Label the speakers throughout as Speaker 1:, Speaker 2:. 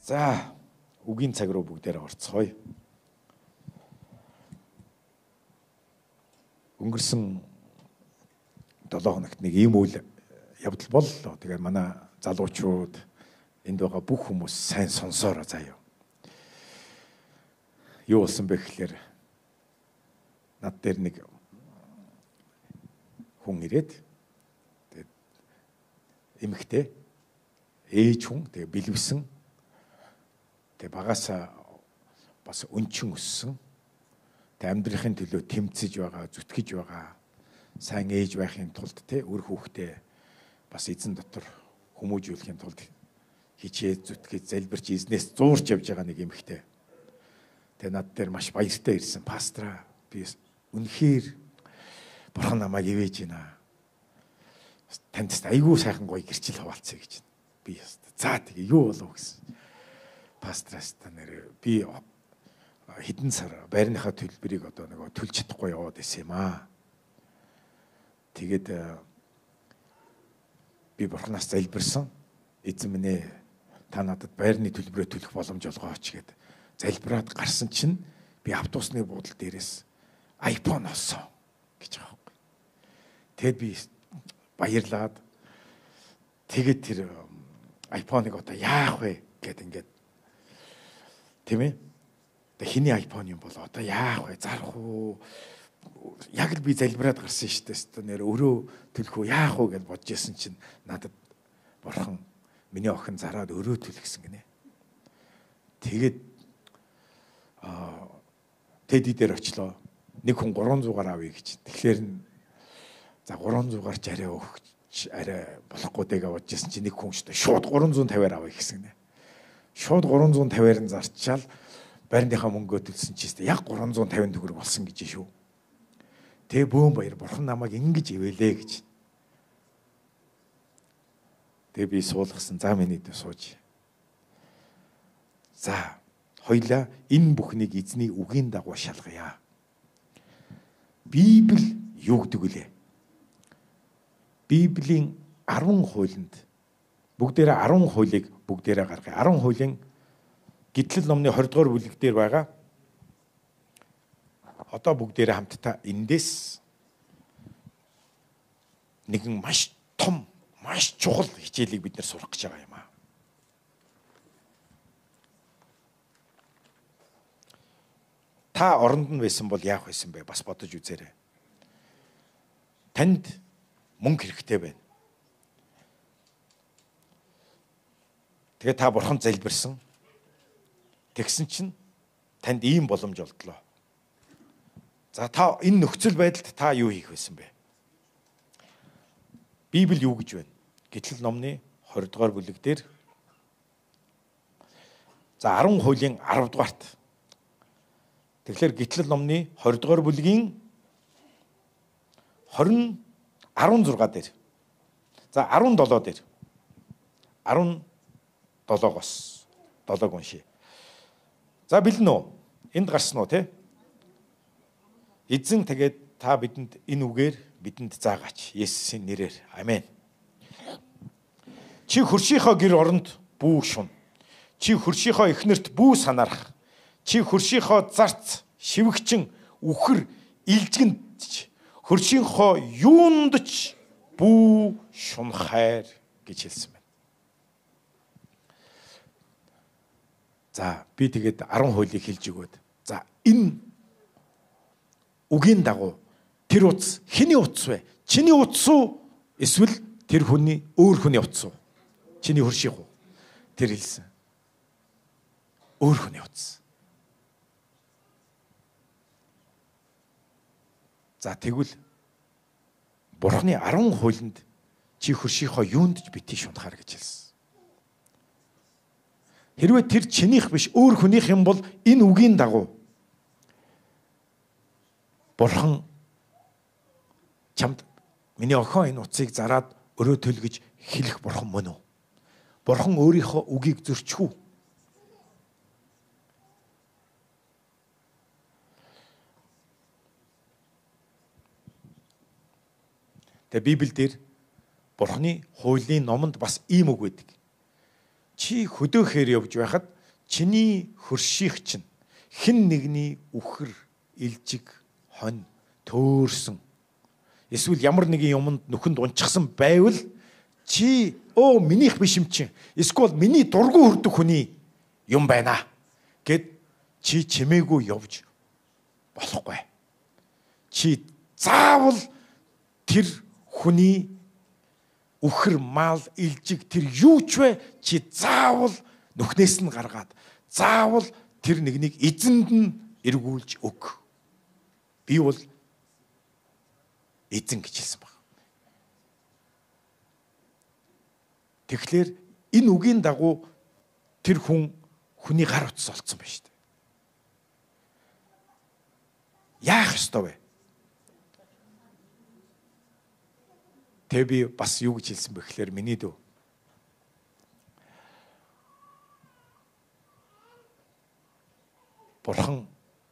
Speaker 1: За, үгийн цаг руу бүгдээрээ орцгоё. Өнгөрсөн 7 хоногт нэг ийм үйл явдал боллоо. Тэгээд манай залуучууд энд байгаа бүх хүмүүс сайн сонсоороо заяа. Юу болсон бэ гэхээр над дээр нэг хүн ирээд тэгээд эмэгтэй ээж хүн тэгээд бэлэвсэн тэгээд багасаа бас өнчин өссөн тэгээд амьдрахын төлөө тэмцэж байгаа, зүтгэж байгаа сайн ээж байхын тулд үр хүүхдээ бас эзэн дотор хүмүүжүүлэхийн тулд хичээж зүтгэж залбирч эзнээс зуурч явж байгаа нэг эмэгтэй. Тэгээ над дээр маш баяртай ирсэн. Пастраа би үнэхээр бурхан намайг ивэж байна. Танд айгүй сайхан гоё гэрчил хаваалцъя гэж. Би за тэгээ юу болов гэсэн. Пастраас та нэр би хэдэн сар байрныхаа төлбөрийг одоо нөгөө төлж чадахгүй яваад исэн юм аа. Тэгээд би бурханаас залбирсан. Эзэн минь ээ та надад байрны төлбөрөө төлөх боломж олгооч гэд залбираад гарсан чинь би автобусны буудлын дээрээс iPhone олсон гэж байгаа юм. Тэгэд би баярлаад тэгээд тэр iPhone-ыг одоо яах вэ гэд ингээд тийм ээ. Тэг хиний iPhone юм бол одоо яах вэ? Зарах уу? Яг л би залбираад гарсан шүү дээ. Нэр өрөө төлөх үү яах вэ гэж бодож исэн чинь надад бурхан миний охин зараад өрөө төлөхсөн гинэ. Тэгээд тэди дээр очлоо. Нэг хүн 300-аар авъя гэж. Тэгэхээр за 300-аар ч арай өгч арай болохгүй дэгээ бодож исэн чинь нэг хүн шууд 350-аар авъя гэсэн гинэ. Шууд 350-аар нь зарчаал байрныхаа мөнгөө төлсөн чи яг 350 төгрөг болсон гэж шүү. Тэгээ бөөм баяр бурхан намайг ингэж ивэлээ гэж. Тэгээ би суулгасан. За миний дэ сууж. За хоёлаа энэ бүхнийг эзний үгийн дагуу шалгая. Библи юу гэдэг вүлээ? Библийн 10 хуулинд бүгдээрээ 10 хуулийг бүгдээрээ гаргая. 10 хуулийн Гитлэл номны 20 дугаар бүлэг дээр байгаа. Одоо бүгдээрээ хамтдаа эндээс нэгэн маш том, маш чухал хичээлийг бид нэр сурах гэж байгаа юм аа. Та оронд нь байсан бол яах байсан бэ? Бас бодож үзээрэй. Танд мөнгө хэрэгтэй байна. Тэгээ та бурханд залбирсан. Тэгсэн чинь танд ийм боломж олдлоо. За та энэ нөхцөл байдалд та юу хийх байсан бэ? Библи юу гэж байна? Гитлэл номны 20 дугаар бүлэг дээр за 10 хуулийн 10 дугаарт. Тэгэхээр Гитлэл номны 20 дугаар бүлгийн 16 дээр. За 17 дээр. 17-оос 7-г уншия. За бэлэн үү? Энд гарсан уу те? Эзэн тэгээд та бидэнд энэ үгээр бидэнд заагаач. Есүсийн нэрээр. Амен. Чи хөршийнхөө гэр оронд бүү шун. Чи хөршийнхөө эхнэрт бүү санаарах. Чи хөршийнхөө зарц, шивгчин, үхэр, илжгэнд хөршийнхөө юунд ч бүү шунхайр гэж хэлсэн байна. За би тэгээд 10 хуулийг хэлж өгөөд. За энэ үгийн дагуу тэр утас хэний утас вэ? Чиний утас уу? Эсвэл тэр хүний өөр хүний утас уу? Чиний хөрших уу? Тэр хэлсэн. Өөр хүний утас. За тэгвэл Бурхны 10 хуулинд чи хөршийнхөө юунд ч битгий шунахаар гэж хэлсэн. Хэрвээ тэр чинийх биш өөр хүнийх юм бол энэ үгийн дагуу Бурхан чамд миний охин энэ утсыг зараад өрөө төл гэж хэлэх бурхан мөн үү? Бурхан өөрийнхөө үгийг зөрчих үү? Тэгээ Библиэлд Бурханы хуулийн номонд бас ийм үг байдаг. Чи хөдөөхөр явж байхад чиний хөрших чинь хэн нэгний үхэр, илжиг, хонь, төөрсөн. Эсвэл ямар нэгэн юмд нүхэнд унчихсан байвал чи минийх биш юм чинь. Эсвэл миний дургүй хүрдэг хүний юм байна гэд чи чимээгүй явж болохгүй. Чи заавал тэр хүний үхэр, мал, илжиг тэр юу ч вэ чи заавал нүхнээс нь гаргаад заавал тэр нэгнийг эзэнд нь эргүүлж өг. Би бол эзэн гэж хэлсэн баг. Тэгэхээр энэ үгийн дагуу тэр хүний гар утас олцсон байна шүү дээ. Яах ёстой вэ? Тэг би бас юу гэж хэлсэн бэ гэхээр миний дүү. Бурхан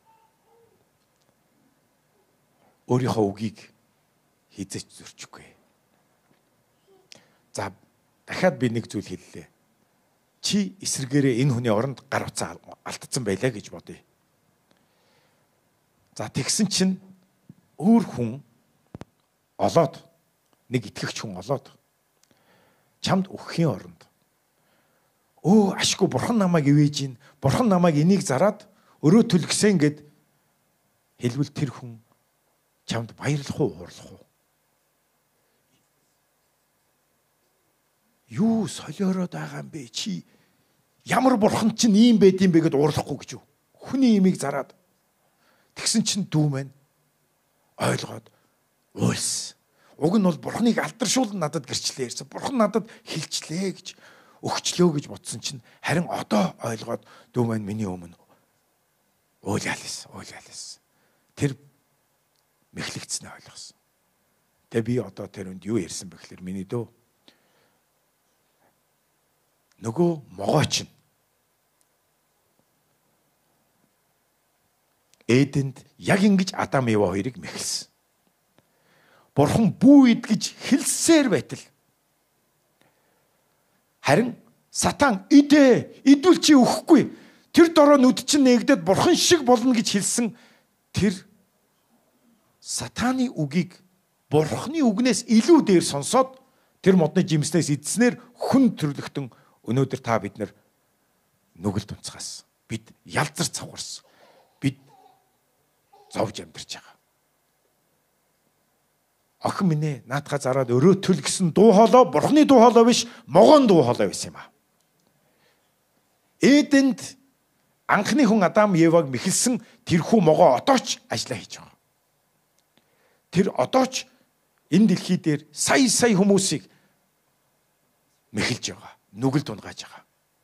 Speaker 1: өөрийнхөө үгийг хизээч зөрчихгүй. За дахиад би нэг зүйл хэллээ. Чи эсрэгээрээ энэ хүний оронд гар утсаа алдсан байлаа гэж бодъё. За тэгсэн чинь өөр хүн олоод нэг итгэгч хүн олоод чамд өгөхийн оронд ашгүй бурхан намайг ивэж гин, бурхан намайг энийг зараад өрөө төлгсөн гэд хэлвэл тэр хүн чамд баярлах уу, уурлах уу? Юу солиороод байгаа юм бэ? Чи ямар бурхан чинь ийм байд юм бэ гэд уурлахгүй гэж юу? Хүний имийг зараад тэгсэн чинь дүү маань ойлгоод уйлс. Уг нь бол бурханыг алдаршуул надад гэрчлээ ярьсан. Бурхан надад хилчлээ гэж өгчлөө гэж бодсон чинь харин одоо ойлгоод дүү маань миний өмнө уйлалс. Тэр мэхлэгдснээ ойлгосон. Тэгээ би одоо тэр үнд юу ярьсан бэ гэхээр миний дөө нөгөө могооч нь Эдэнд яг ингэж Адам Ева хоёрыг мэхэлсэн. Бурхан бүү идгэж хэлсээр байтал харин сатан идвэл чи өхгүй. Тэр дороо нүд чинь нээгдээд бурхан шиг болно гэж хэлсэн тэр сатаны үгийг бурханы үгнээс илүү дээр сонсоод тэр модны жимснээс идснээр хүн төрлөختөн өнөөдөр та бид нар нүгэлд унцгаас бид ялзар цавгарсан. Бид зовж амьдарч байгаа. Охин минь ээ наадхаа зараад өрөө төл гэсэн дуу хоолой бурхны дуу хоолой биш, могоон дуу хоолой байсан юм аа. Эдэнд анхны хүн Адам Еваг мэхэлсэн тэрхүү могоо одооч ажиллаа хийж байгаа. Тэр одооч энэ дэлхий дээр сая хүмүүсийг мэхэлж байгаа. Нүгэлд унгааж байгаа.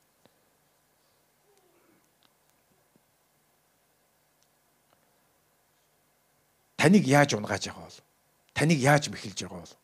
Speaker 1: Таныг яаж унгааж байгаа бол? Таныг яаж мэхэлж байгаа бол?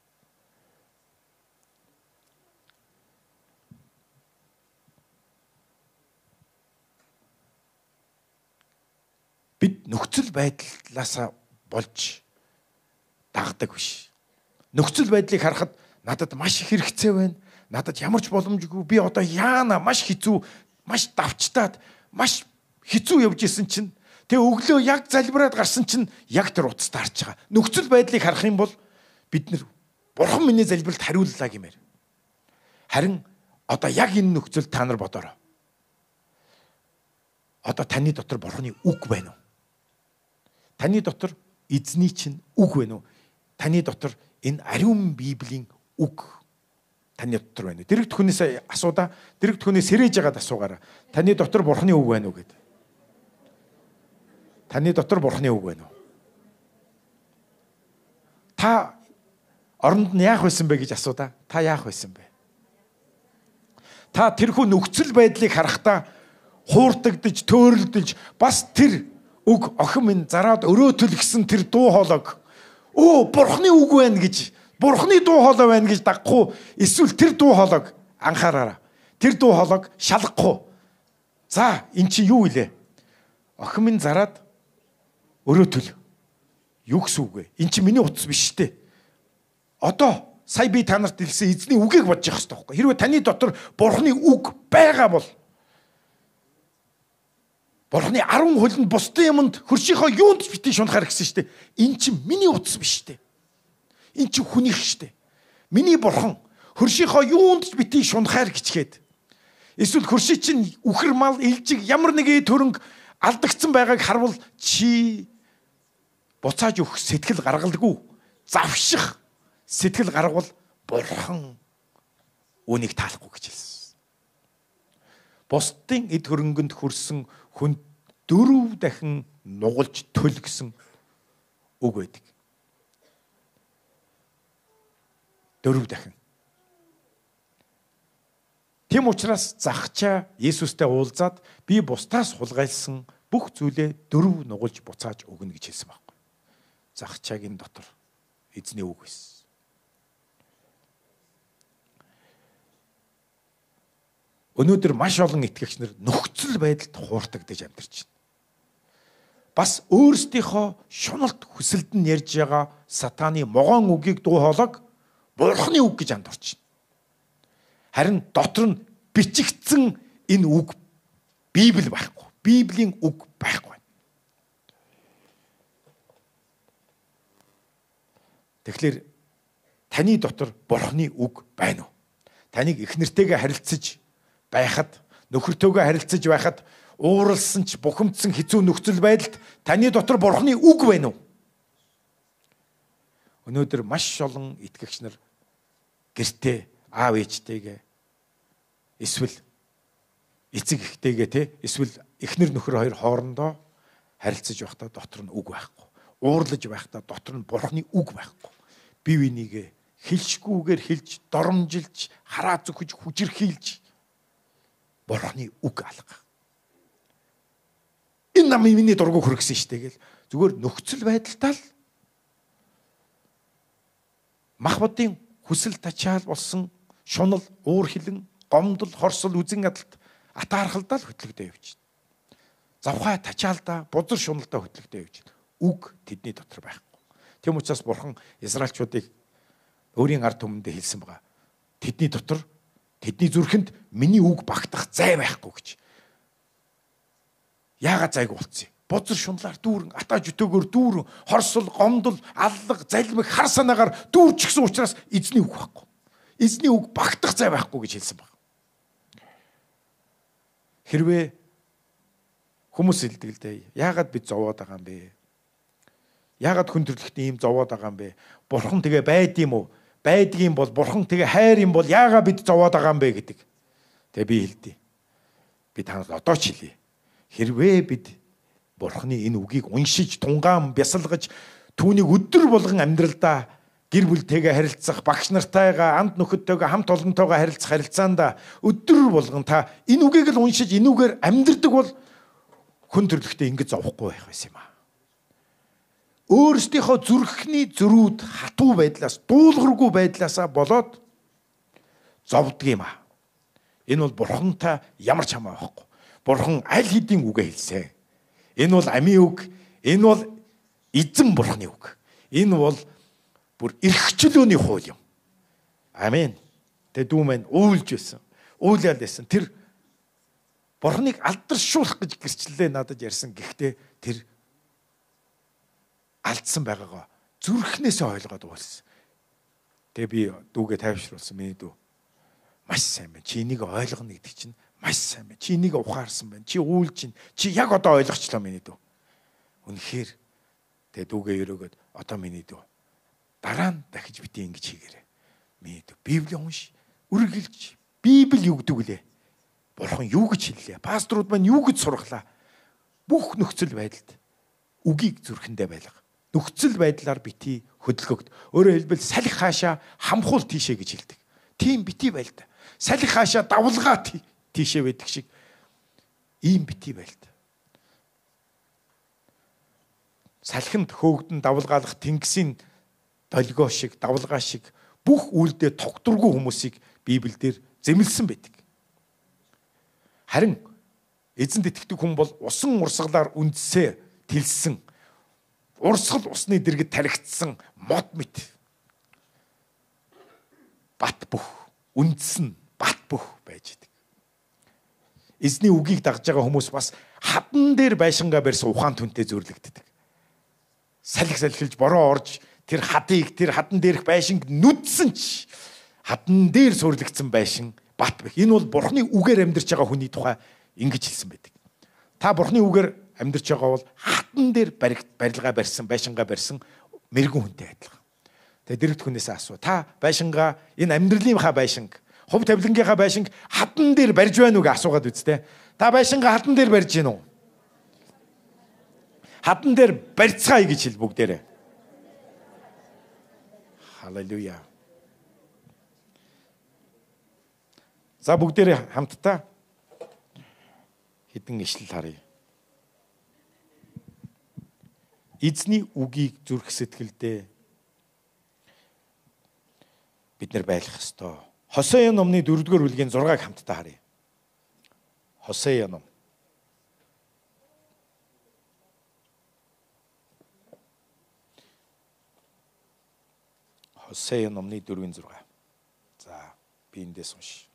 Speaker 1: Бид нөхцөл байдлаасаа болж дагдаг биш. Нөхцөл байдлыг харахад надад маш их хэрэгцээ байна. Надад ямар ч боломжгүй. Би одоо яана маш хэцүү, маш давчтаад, маш хэцүү явж исэн чинь тэгээ өглөө яг залбираад гарсан чинь яг тэр утас таарч байгаа. Нөхцөл байдлыг харах юм бол бид нэр бурхан миний залбиралд хариуллаа гэмээр. Харин одоо яг энэ нөхцөл та нар бодорой. Одоо таны дотор бурханы үг байна уу? Таны дотор эзний чинь үг байна уу? Таны дотор энэ ариун Библийн үг таны дотор байна уу? Дэрэгт хүнээс асуудаа, дэрэгт хүнээс сэрэж яагаад асуугаараа. Таны дотор бурханы үг байна уу гэд. Таны дотор бурханы үг байна уу? Та оронд нь яах байсан бэ гэж асуудаа. Та яах байсан бэ? Та тэрхүү нөхцөл байдлыг харахтаа хуурдагдж, төөрөлдөж бас тэр үг охин минь зараад өрөө төлгсөн тэр дуу хоолойг бурхны үг байна гэж, бурхны дуу хоолой байна гэж дагахгүй эсвэл тэр дуу хоолойг анхаараараа. Тэр дуу хоолойг шалгахгүй. За, эн чи юу илээ? Охин минь зараад өрөө төл. Юу гэсэн үг вэ? Эн чи миний утас биш дээ. Одоо сая би та нарт хэлсэн эзний үгийг бодож явах хэрэгтэй байхгүй. Хэрвээ таны дотор бурхны үг байгаа бол Бурхны 10 хуулинд бусдын юмд хөршийнхөө юунд ч битгий шунахаар гэсэн шүү дээ. Эн чинь миний утас биш дээ. Эн чинь хүнийх шүү дээ. Миний бурхан хөршийнхөө юунд ч битгий шунахаар гिचгээд. Эсвэл хөрши чинь үхэр мал илжиг ямар нэгэн төрөнг алдагдсан байгааг харвал чи буцааж өгөх сэтгэл гаргалгүй. Завших сэтгэл гаргавал бурхан үүнийг таалахгүй гэж хэлсэн. Бусдын эд хөрөнгөнд хүрсэн хүн 4 дахин нугалж төл гэсэн үг байдаг. 4 дахин. Тэм учраас загчаа Есүстэй уулзаад би бусдаас хулгайлсан бүх зүйлээ 4 нугалж буцааж өгнө гэж хэлсэн байхгүй. Загчаагийн дотор эзний үг байсан. Өнөөдөр маш олон итгэгч нар нөхцөл байдалд хууртагдаж амьдарч байна. Бас өөрсдийнхөө шуналт хүсэлд нь ярьж байгаа сатаны могоон үгийг дуу хоолойг бурхны үг гэж андуурч байна. Харин дотор нь бичигдсэн энэ үг Библи байхгүй. Библийн үг байхгүй. Тэгэхээр таны дотор бурхны үг байна уу? Таныг их нэртэйгээ харилцаж байхад, нөхөртөөгөө харилцаж байхад ууралсан ч бухимдсан хэцүү нөхцөл байдалд таны дотор бурхны үг байна уу? Өнөөдөр маш олон итгэгч нар гэртээ аав ээжтэйгээ эсвэл эцэг эхтэйгээ те эсвэл эхнэр нөхөр хоёр хоорондоо харилцаж байхдаа дотор нь үг байхгүй. Уурлаж байхдаа дотор нь бурхны үг байхгүй. Бие бинийгээ хэлшгүйгээр хэлж, доромжилж, хараа зүхэж, хүчирхийлж бурхны үг алга. Энэ нам миний дургу хөргсөн штэ гэл зүгээр нөхцөл байдалтай л махбодын хүсэл тачаал болсон шунал, уур хилэн, гомдол, хорсол, үзэн адалт атаархалдаа л хөтлөгдөө явж байна. Завхай тачаалдаа, бузар шуналдаа хөтлөгдөө явж байна. Үг тэдний дотор байхгүй. Тэм учраас бурхан Израильчуудыг өөрийн ард түмэндээ хэлсэн байгаа. Тэдний дотор, тэдний зүрхэнд миний үг багтах зай байхгүй гэж. Яагаад зайг болцсон юм? Бузар шунлаар дүүрэн, атаж өтөөгөр дүүрэн, хорсол, гомдол, аллах, залмиг, хар санаагаар дүүрчихсэн учраас эзний үг байхгүй. Эзний үг багтах зай байхгүй гэж хэлсэн баг. Хэрвээ хүмүүс хэлдэг л дээ. Яагаад бид зовоод байгаа юм бэ? Яагаад хүн төрлөختний ийм зовоод байгаа юм бэ? Бурхан тэгээ байд юм уу? Байдгийн бол бурхан тэгээ хайр юм бол яагаад бид зовоод байгаа юм бэ гэдэг. Тэгээ би хэлдэг. Би танаас одоо ч хэлье. Хэрвээ бид бурханы энэ үгийг уншиж, тунгаан бясалгаж, түүнийг өдөр болгон амьдралдаа гэр бүлтэйгээ харилцах, багш нартайгаа, анд нөхөдтэйгээ, хамт олонтойгоо харилцах харилцаанда өдөр болгон та энэ үгийг л уншиж, энэ үгээр амьдрдаг бол хүн төрлөختөө ингэж зовхгүй байх байсан юм аа. Өөрсдийнхөө зүрхний зөрүүд хатуу байдлаас, дуулуургүй байдлаасаа болоод зовдөг юм аа. Энэ бол бурхантай ямар ч хамаа байхгүй. Бурхан аль хэдийн үгээ хэлсэн. Энэ бол амийн үг, энэ бол эзэн бурханы үг. Энэ бол бүр эрхчлөөний хууль юм. Амен. Тэ дүү маань уйлж байсан. Уйлал байсан. Тэр бурханыг алдаршуулах гэж гэрчлэлээ надад ярьсан. Гэхдээ тэр алдсан байгаагаа зүрхнээсээ ойлгоод уйлсан. Тэгээ би дүүгээ тайвшруулсан. Миний дүү маш сайн байна. Чи энийг ойлгоно гэдэг чинь маш сайн байна. Чи энийг ухаарсан байна. Чи уйлж байна. Чи яг одоо ойлгочлоо миний дүү. Үнэхээр тэгээ дүүгээ өрөөгөөд одоо миний дүү дараа нь дахиж бити ингэж хийгээрэй. Миний дүү Библи унш, үргэлж Библи юу гэдэг лээ. Бурхан юу гэж хэллээ? Пасторууд маань юу гэж сургалаа? Бүх нөхцөл байдалд үгийг зүрхэндээ байлга. Нөхцөл байдлаар бити хөдөлгөгд. Өөрөөр хэлбэл салхи хаашаа хамхуул тийшээ гэж хэлдэг. Тийм бити байл та. Салхи хаашаа давлгаа тийшээ байдаг шиг ийм бити байл та. Салхинд хөөгдөн давлгаалах тэнгисийн долгио шиг, давлгаа шиг бүх үйлдэл тогтургүй хүмүүсийг Библиэлд зэмлсэн байдаг. Харин эзэнд итгэдэг хүн бол усан урсгалаар үндсээ тэлсэн, урсгал усны дэргэд тархицсан мод мэт бат бөх, үндсэн бат бөх байж идэг. Эзний үгийг дагж байгаа хүмүүс бас хадан дээр байшингаа барьсан ухаан түнтэй зөөрлөгддөг. Салхилж бороо орж тэр хадан дээрх байшинг нүдсэн ч хадан дээр суурлагдсан байшин бат бэх. Энэ бол Бурхны үгээр амьдарч байгаа хүний тухай ингэж хэлсэн байдаг. Та Бурхны үгээр амьдарч байгаа бол хадан дээр барилгаа барьсан, байшингаа барьсан мэрэгэн хүнтэй адилхан. Тэгээ дэрэгт хүнээсээ асуу. Та байшингаа энэ амьдралынхаа байшинг, хувь тавилангийнхаа байшинг хадан дээр барьж байна уу гэж асуугаад үзтээ. Та байшингаа хадан дээр барьж гин үү? Хадан дээр барьцгаая гэж хэл бүгдээрээ. Халелуя. За бүгдээрээ хамтдаа хэдэн ишлэл харъя. Эзний үгийг зүрх сэтгэлдээ бид нар байлгах ёстой. Хосея номны 4-р бүлгийн 6-ыг хамтдаа харъя. Хосея ном. Хосея номны 4-6. За, би эндээс уншия.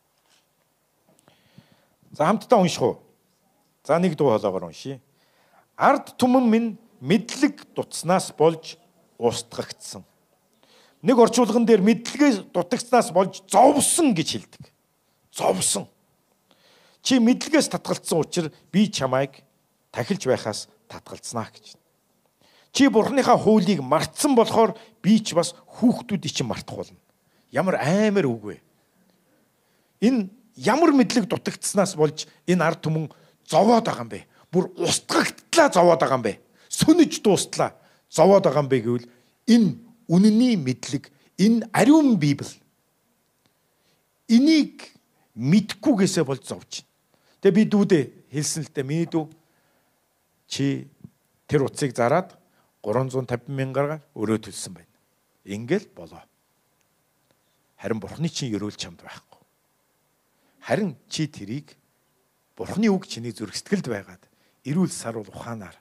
Speaker 1: За хамтдаа унших уу? За нэг дуу хоолоогоор уншия. Ард түмэн минь мэдлэг дутснаас болж устгагдсан. Нэг орчуулган дээр мэдлэгээ дутагдсанаас болж зовсон гэж хэлдэг. Зовсон. Чи мэдлэгээс татгалцсан учраас би чамайг тахилж байхаас татгалцнаа гэж. Чи Бурхныхаа хуулийг мартсан болохоор би ч бас хүүхдүүдийг чинь мартах болно. Ямар амар үг вэ? Энэ ямар мэдлэг дутагдсанаас болж энэ ард түмэн зовоод байгаа юм бэ? Бүр устгагдлаа зовоод байгаа юм бэ? Сүнэж дуустлаа зовоод байгаа юм бэ гэвэл энэ үнэний мэдлэг, энэ ариун Библи. Энийг мэдхгүйгээсээ болж зовж байна. Тэгээ би дүүдээ хэлсэн л дээ, миний дүү чи тэр утсыг зараад 350 мянгаар өрөө төлсөн байна. Ингээл болоо. Харин Бурхны чинь өрөөл чамд байхгүй. Харин чи тэрийг Бурхны үг чиний зүрх сэтгэлд байгаад эрүүл сарвал ухаанаар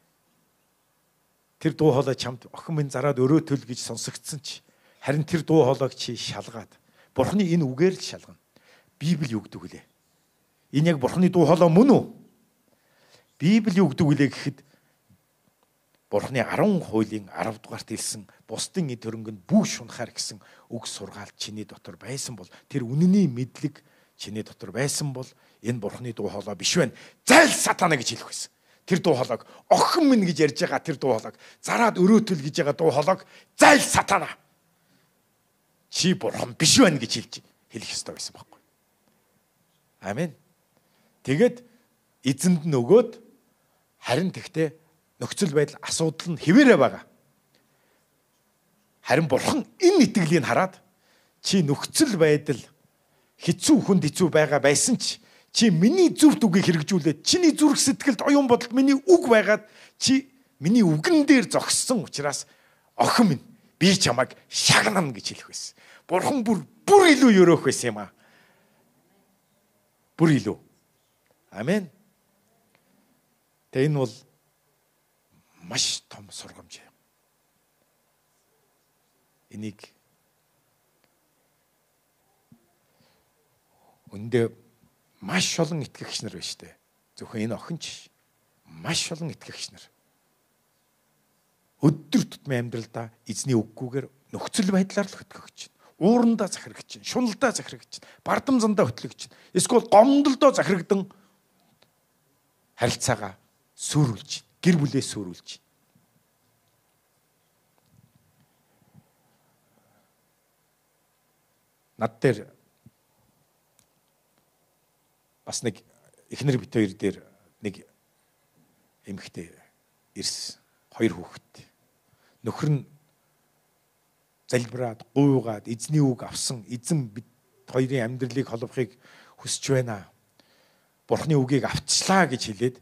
Speaker 1: тэр дуу хоолой чамд охин минь зараад өрөө төл гэж сонсогдсон чи харин тэр дуу хоолойг чи шалгаад Бурхны энэ үгээр л шалгана. Библи юу гэдэг вүлээ? Энэ яг Бурхны дуу хоолой мөн үү? Библи юу гэдэг вүлээ гэхэд Бурхны 10 хуулийн 10 дугаарт хэлсэн бусдын эд хөрөнгөнд бүх шунахаар гэсэн үг сургаал чиний дотор байсан бол тэр үнэний мэдлэг чиний дотор байсан бол энэ Бурхны дуу хоолой биш байна. Зайл сатана гэж хэлэх байсан. Тэр дуу хоолойг охин минь гэж ярьж байгаа тэр дуу хоолойг зараад өрөөтөл гэж байгаа дуу хоолойг зайл сатана. Чи Бурхан биш байна гэж хэлэх ёстой байсан байхгүй. Амен. Тэгээд эзэнд нь өгөөд харин тэгтээ нөхцөл байдал асуудал нь хэвээрээ байгаа. Харин Бурхан энэ итгэлийг хараад чи нөхцөл байдал хэцүү хүнд хэцүү байгаа байсан чи миний зөв үгийг хэрэгжүүлээд чиний зүрх сэтгэлд оюун бодолд миний үг байгаад чи миний үгэн дээр зогссон учраас охин минь би чамайг шагнана гэж хэлэх байсан. Бурхан бүр илүү өрөөх байсан юм аа. Бүр илүү. Амен. Тэгээ энэ бол маш том сургамж юм. Энийг өндөө маш олон итгэгч нар байна шүү дээ. Зөвхөн энэ охин ч маш олон итгэгч нар. Өдөр тутмын амьдралдаа эзний үггүйгээр нөхцөл байдлаар л хөтлөгч. Уурандаа захирагч, шуналдаа захирагч, бардам зандаа хөтлөгч. Эсвэл гомдолдоо захирагдан харилцаагаа сүрүүлж, гэр бүлээ сүрүүлж. Над дээр бас нэг эхнэр бит хоёр дээр нэг эмэгтэй ирсэн. 2 хүүхэдтэй. Нөхөр нь залбираад, гуйгаад, эзний үг авсан. Эзэн бид хоёрын амьдралыг холбохыг хүсэж байна. Бурхны үгийг авчлаа гэж хэлээд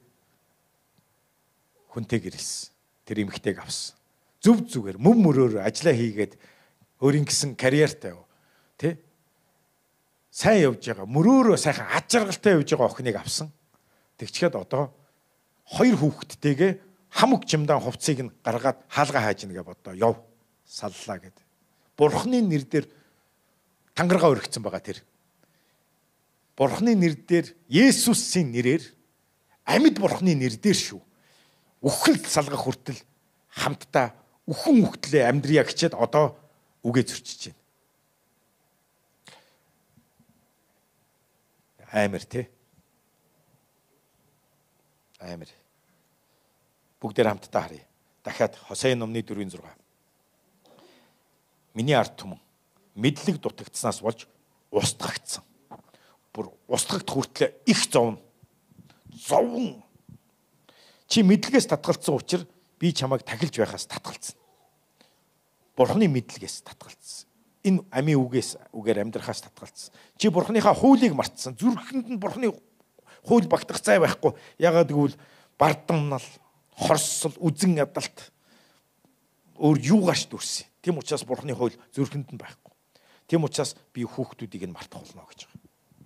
Speaker 1: хүнтэйг ирсэн. Тэр эмэгтэйг авсан. Зүв зүгээр мөн мөрөөр ажиллаа хийгээд өөрийн гэсэн карьертай юу. Тэ? Сайн явж байгаа. Мөрөөрөө сайхан аж аргалтай явж байгаа охиныг авсан. Тэгчгээд одоо 2 хүүхэдтэйгээ хамаг чимдан хувцсыг нь гаргаад хаалгаа хааж нэгэ бодоо. Яв. Саллаа гэд. Бурхны нэр дээр тангараа өргөцсөн байгаа тэр. Бурхны нэр дээр Есүсийн нэрээр Амьд бурхны нэр дээр шүү. Үхэл салгах хүртэл хамтдаа үхэн үхтлээ амьдрья гэчихэд одоо үгээ зөрчиж байна. Амар тий. Амар. Бүгдээр хамтдаа харъя. Дахиад Хосей номны 4:6. Миний ард түмэн мэдлэг дутагдсанаас болж устгагдсан. Бүр устгагдах хүртлээр их зовно. Зовн. Чи мэдлэгээс татгалцсан учраас би чамайг тахилж байхаас татгалцсан. Бурхны мэдлэгээс татгалцсан. Энэ амийн үгээр амьдрахаас татгалцсан. Чи бурхныхаа хуулийг мартсан. Зүрхэнд нь бурхны хууль багтах зай байхгүй. Ягаад гэвэл бардамнал, хорсол, үзэн ядалт өөр юугаарч дүрсэн. Тийм учраас бурхны хууль зүрхэнд нь байхгүй. Тийм учраас би хүүхдүүдийг нь мартах болно гэж байгаа.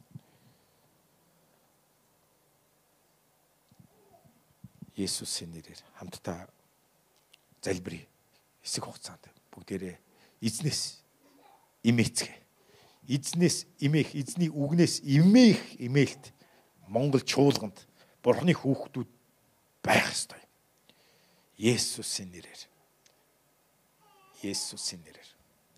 Speaker 1: Есүсийн нэрээр хамтдаа залбирая. Хэсэг хугацаанд бүгдээрээ эзнээс имээцгээ. Эзнээс имээх, эзний үгнээс имээх имээлт Монгол чуулганд бурхны хүүхдүүд байх ёстой. Есүсийн нэрээр. Есүсийн нэрээр.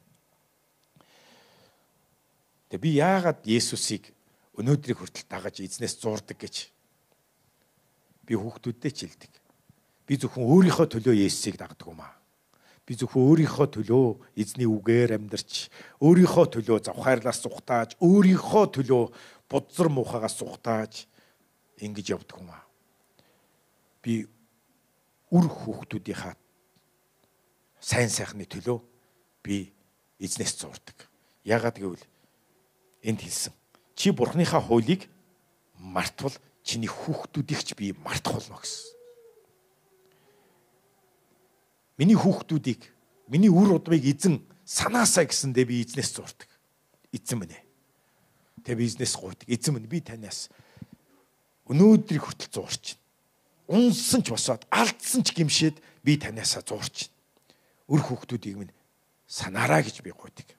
Speaker 1: Тэгээ би яагаад Есүсийг өнөөдрийг хүртэл дагаж эзнээс зурдаг гэж би хүүхдүүддээ ч хэлдэг. Би зөвхөн өөрийнхөө төлөө Есүсийг дагдаг юм аа. Би зөвхөн өөрийнхөө төлөө эзний үгээр амьдарч, өөрийнхөө төлөө завхаарлаас зүхтааж, өөрийнхөө төлөө будзар муухагаас зүхтааж ингэж явдаг юм аа. Би үр хүүхдүүдийнхаа сайн сайхны төлөө би эзнээс зурдаг. Яагаад гэвэл энд хэлсэн. Чи бурхныхаа хуулийг мартвал чиний хүүхдүүдийг ч би мартах болно гэсэн. Миний хүүхдүүдийг, миний үр удмыг эзэн санаасаа гэсэндээ би эзнээс зурдаг. Эзэн минь. Тэгээ би эзнээс гуйдаг. Эзэн минь би танаас өнөөдрийг хүртэл зуурч байна. Унсан ч босоод, алдсан ч гимшээд би танаасаа зуурч байна. Үр хүүхдүүдийг минь санаараа гэж би гуйдаг.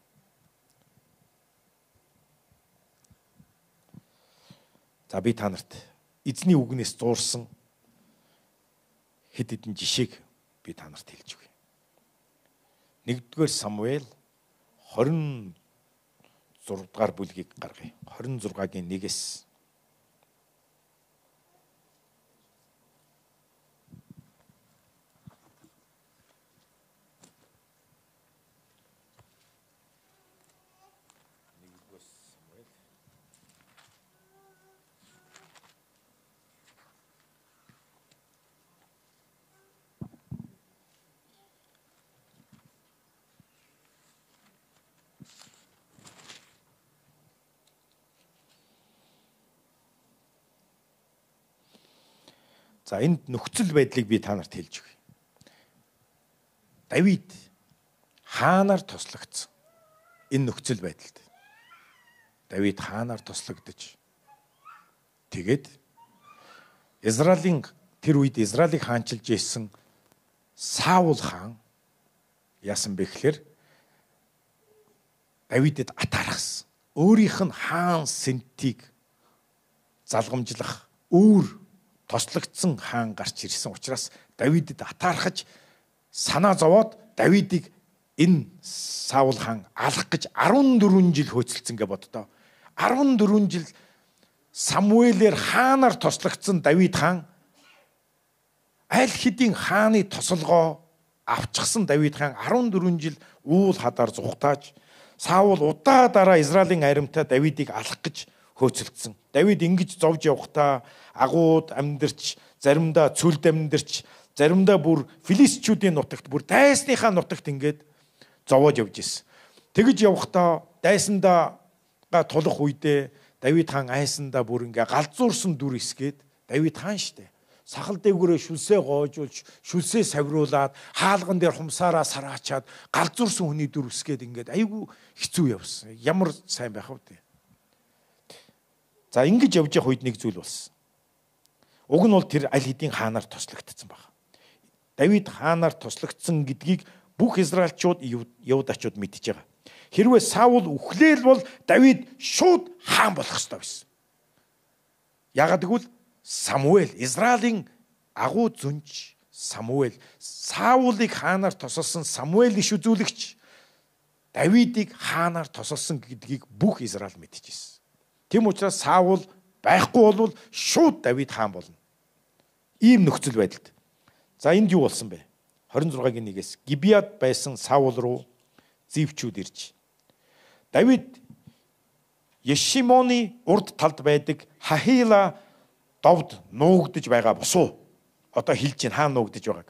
Speaker 1: За би та нарт эзний үгнээс зуурсан хэд хэдэн жишээг би та нарт хэлж өгье. 1-р Самуэль 26 дугаар бүлгийг гаргая. 26-гийн 1-ээс. За энд нөхцөл байдлыг би та нарт хэлж өгье. Давид хаанаар тослогдсон? Энэ нөхцөл байдалд. Давид хаанаар тослогдож. Тэгээд Израилийн тэр үед Израилийг хаанчилж ирсэн Саул хаан яасан бэ гэхээр Давидэд атаархсан. Өөрийнх нь хаан сэнтийг залгамжлах өөр тослогдсон хаан гарч ирсэн учраас Давидэд атаархаж санаа зовоод Давидыг энэ Саул хаан алах гэж 14 жил хөөцөлдсөн гэж боддоо. 14 жил Самуэлээр хаанаар тослогдсон Давид хаан аль хэдийн хааны тосолгоо авчихсан Давид хаан 14 жил уул хадаар зүхтааж Саул удаа Израилийн аримтай Давидыг алах гэж хөөцөлдсөн. Давид ингэж зовж явхдаа агууд амьдарч, заримдаа цүлд амьдарч, заримдаа бүр филистичүүдийн нутагт, бүр дайсныхаа нутагт ингээд зовоож явж исэн. Тэгж явхдаа дайсандаа тулах үедээ Давид хаан айсандаа бүр ингээ галзуурсан дүр исгээд Давид хаан штэ. Сахал дээгүүрээ шүлсээ гоожуулж, шүлсээ савируулад, хаалган дээр хумсаараа сараачаад галзуурсан хүний дүр исгээд ингээд айгүй хэцүү явсан. Ямар сайн байх вэ? За ингэж явж явах үед нэг зүйл болсон. Уг нь бол тэр аль хэдийн хаанаар тослогдсон баг. Давид хаанаар тослогдсон гэдгийг бүх израилчууд, юудачууд мэдж байгаа. Хэрвээ Саул үхлээл бол Давид шууд хаан болох ёстой байсан. Ягаад гэвэл Самуэль, Израилийн агуу зүнж Самуэль, Саулыг хаанаар тосолсон Самуэль иш үзүүлэгч Давидыг хаанаар тосолсон гэдгийг бүх Израиль мэдчихсэн. Тэм учраас Саул байхгүй болвол шууд Давид хаан болно. Ийм нөхцөл байдалд. За энд юу болсон бэ? 26-гийн 1-ээс Гибеад байсан Саул руу зэвчүүд ирж. Давид Ешимоны урд талд байдаг Хахила довд нуугдж байгаа босуу. Одоо хэлж чинь хаана нуугдж байгааг.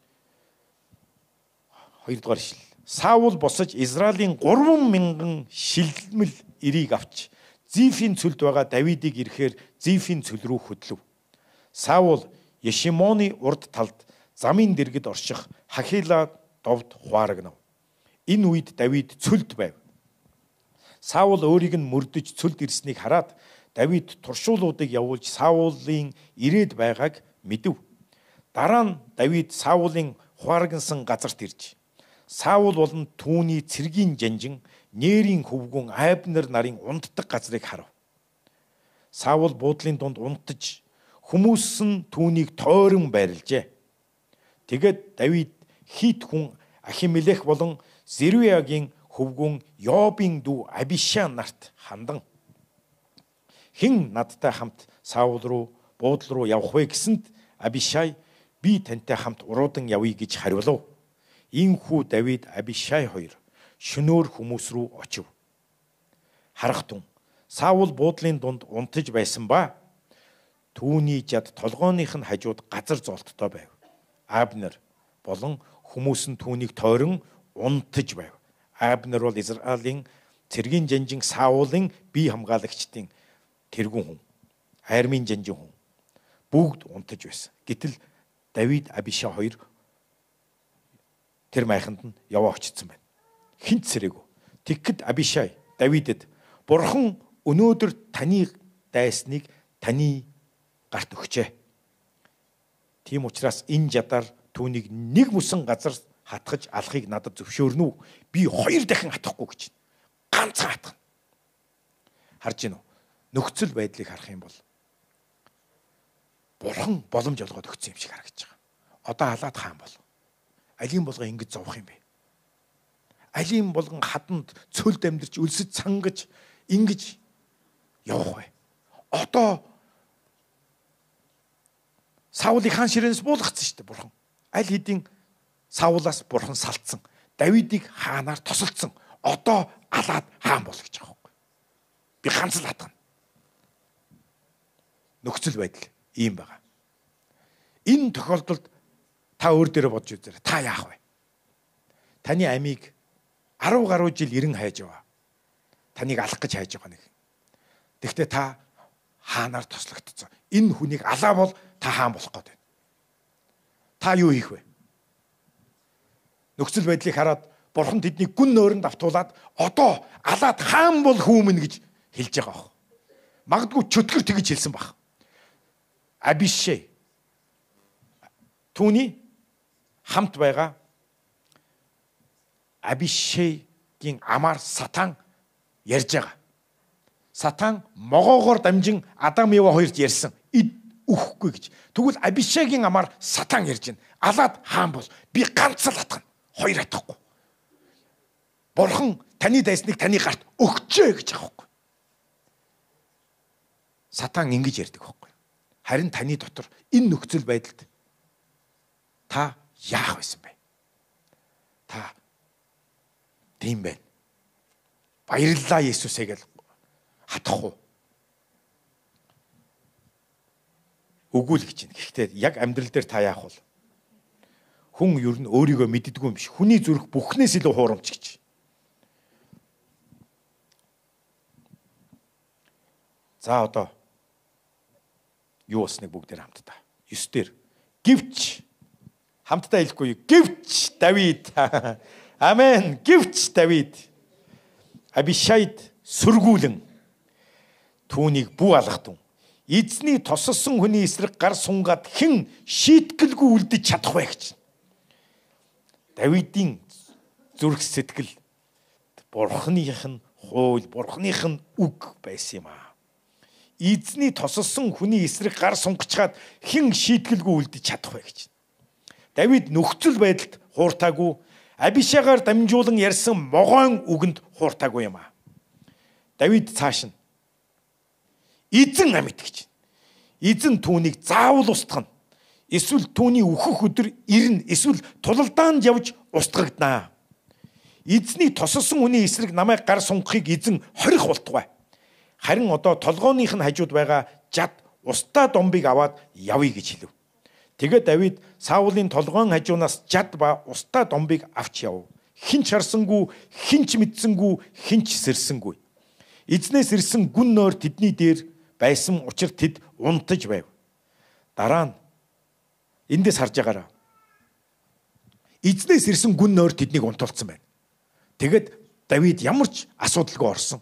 Speaker 1: 2-р ишлэл. Саул босож Израилийн 3,000 шилмэл эрийг авч Зифийн цөлд байгаа Давидыг ирэхээр Зифийн цөл рүү хөдлөв. Саул Ешимоны урд талд замын дэргэд орших Хахила довд хуарагнав. Энэ үед Давид цөлд байв. Саул өөрийг нь мөрдөж цөлд ирснийг хараад Давид туршуулуудыг явуулж Саулын ирээд байгааг мэдэв. Дараа нь Давид Саулын хуарагнсан газарт ирж Саул болон түүний цэргийн жанжин Нээрийн хөвгүн Абнер нарын унддаг газрыг харав. Саул буудлын дунд унтаж хүмүүс нь түүнийг тойрон байрлажээ. Тэгээд Давид Хит хүн Ахимелех болон Зеруягийн хөвгүн Йобын дүү Абишай нарт хандан хэн надтай хамт Саул руу буудлын руу явах вэ гэсэнд Абишай би тантай хамт уруудан явъя гэж хариулав. Ийхүү Давид Абишай хоёр шөнөөр хүмүүс рүү очив. Харахтун Саул буудлын дунд унтаж байсан ба түүний жад толгойных нь хажууд газар золттой байв. Абнер болон хүмүүс нь түүнийг тойрон унтаж байв. Абнер бол Израилийн цэргийн жанжин Саулын бие хамгаалагчдын тэргүүн хүн. Армийн жанжин хүн. Бүгд унтаж байсан. Гэтэл Давид Абишай хоёр тэр майханд нь яваа очсон байна. Хинт сэрээгүй. Тэгэхэд Абишай Давидэд бурхан өнөөдөр таны дайсныг таны гарт өгчээ. Тийм учраас энэ жадаар түүнийг нэг мөсөн газар хатгаж алахыг надад зөвшөөрнө үү? Би 2 дахин хатахгүй гэж. Ганцхан хатгана. Харж гинөө. Нөхцөл байдлыг харах юм бол бурхан боломж олгоод өгсөн юм шиг харагдаж байгаа. Одоо халаад хаан бол. Алийн болгоо ингэж зовох юм бэ? Алийн болгон хаданд цөлд амьдарч өлсөж цангаж ингэж явах вэ? Одоо Саулыг хаан ширээнээс буулгацсан шүү дээ бурхан. Аль хэдийн Саулаас бурхан салцсан. Давидыг хаанаар тосолцсон. Одоо алаад хаан бол гэж байгаа юм. Би ганц л хатгана. Нөхцөл байдал ийм байгаа. Энэ тохиолдолд та өөр дээрээ бодж үзээрэй. Та яах вэ? Таны амийг 10 гаруй жил эрен хайж яваа. Таныг алах гэж хайж байгаа нэг. Тэгвэл та хаанаар тослогдсон. Энэ хүнийг алаа бол та хаан болох гээд байна. Та юу хийх вэ? Нөхцөл байдлыг хараад бурхан тэднийг гүн нойронд автуулаад одоо алаад хаан бол хүмүн гэж хэлж байгаа. Магадгүй чөтгөр тэгж хэлсэн баг. Абишай түүний хамт байгаа Абишайгийн амаар Сатан ярьж байгаа. Сатан могоогоор дамжин Адам Ева хоёрт ярьсан. Үхэхгүй гэж. Тэгвэл Абишайгийн амаар Сатан ярьж байна. Алаад хаан бол би ганц л хатгана. 2 хатахгүй. Бурхан таны дайсныг таны гарт өгчээ гэж байгаа байхгүй. Сатан ингэж ярьдаг байхгүй. Харин таны дотор энэ нөхцөл байдалд та яах байсан бэ? Та тийм байна. Баярлалаа Есүсээ гэж хатах уу? Үгүй л гэж байна. Гэхдээ яг амьдрал дээр та яах вэ? Хүн ер нь өөрийгөө мэддэггүй юм биш. Хүний зүрх бүхнээс илүү хуурамч гэж. За одоо юу болсныг бүгдээр хамтдаа. 9 дээр. Гэвч хамтдаа хэлэхгүй юу? Гэвч Давид. Амен. Гэвч Давид Абишайд сүргүүлэн түүнийг бүү алгатун. Эзний тосолсон хүний эсрэг гар сунгаад хэн шийтгэлгүй үлдэж чадах вэ гэж. Давидын зүрх сэтгэл бурхных нь хууль, бурхных нь үг байсан юм аа. эзний тосолсон хүний эсрэг гар сунгачаад хэн шийтгэлгүй үлдэж чадах вэ гэж. Давид нөхцөл байдалд хууртаагүй, Абишагаар дамжуулан ярьсан могоон үгэнд хууртаагүй юм аа. Давид цааш нь эзэн амьд гэж. Эзэн түүнийг заавал устгана. Эсвэл түүний өөхөх өдөр ирнэ, эсвэл тулалдаанд явж устгагдана. Эзний тосолсон хүний эсрэг намайг гар сунгахыг эзэн хорих болтугай. Харин одоо толгооных нь хажууд байгаа жад устаа домбыг аваад явъя гэж хэлв. Тэгээд Давид Саулын толгоон хажуунаас жад ба устаа домбыг авч яв. Хинч харсангүй, хинч мэдсэнгүй, хинч сэрсэнгүй. Эзнээс ирсэн гүн нойр тэдний дээр байсан учраас тэд унтаж байв. Дараа нь эндээс харж байгаараа. Эзнээс ирсэн гүн нойр тэднийг унтуулсан байна. Тэгэд Давид ямар ч асуудалгүй орсон.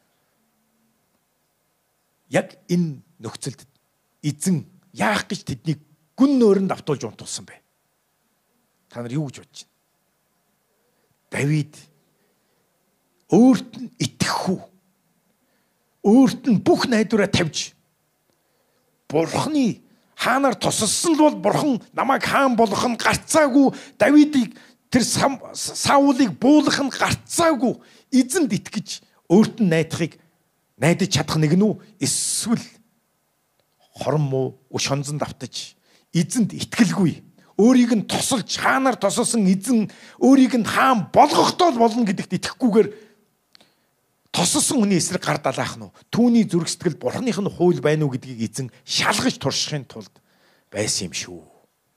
Speaker 1: Яг энэ нөхцөлд эзэн яах гэж тэднийг гүн нойронд автуулж унтуулсан бэ? Та нар юу гэж бодож байна? Давид өөрт нь итгэхгүй. Өөрт нь бүх найдвараа тавьж Бурхны хаанаар тусалсан л бол Бурхан намайг хаан болгох нь гарцаагүй, Давидыг тэр Саулыг буулгах нь гарцаагүй, эзэнд итгэж өөрт нь найдахыг найдаж чадах нэг нь үү? Эсвэл хорон муу өш хонзонд автаж эзэнд итгэлгүй, өөрийг нь тосолж хаанаар тосолсон эзэн өөрийг нь хаан болгохдоо болно гэдэгт итгэхгүйгээр тосолсон хүний эсрэг гар далаах нь түүний зүрх сэтгэл Бурханых нь хууль байна уу гэдгийг эзэн шалгаж туршихын тулд байсан юм шүү.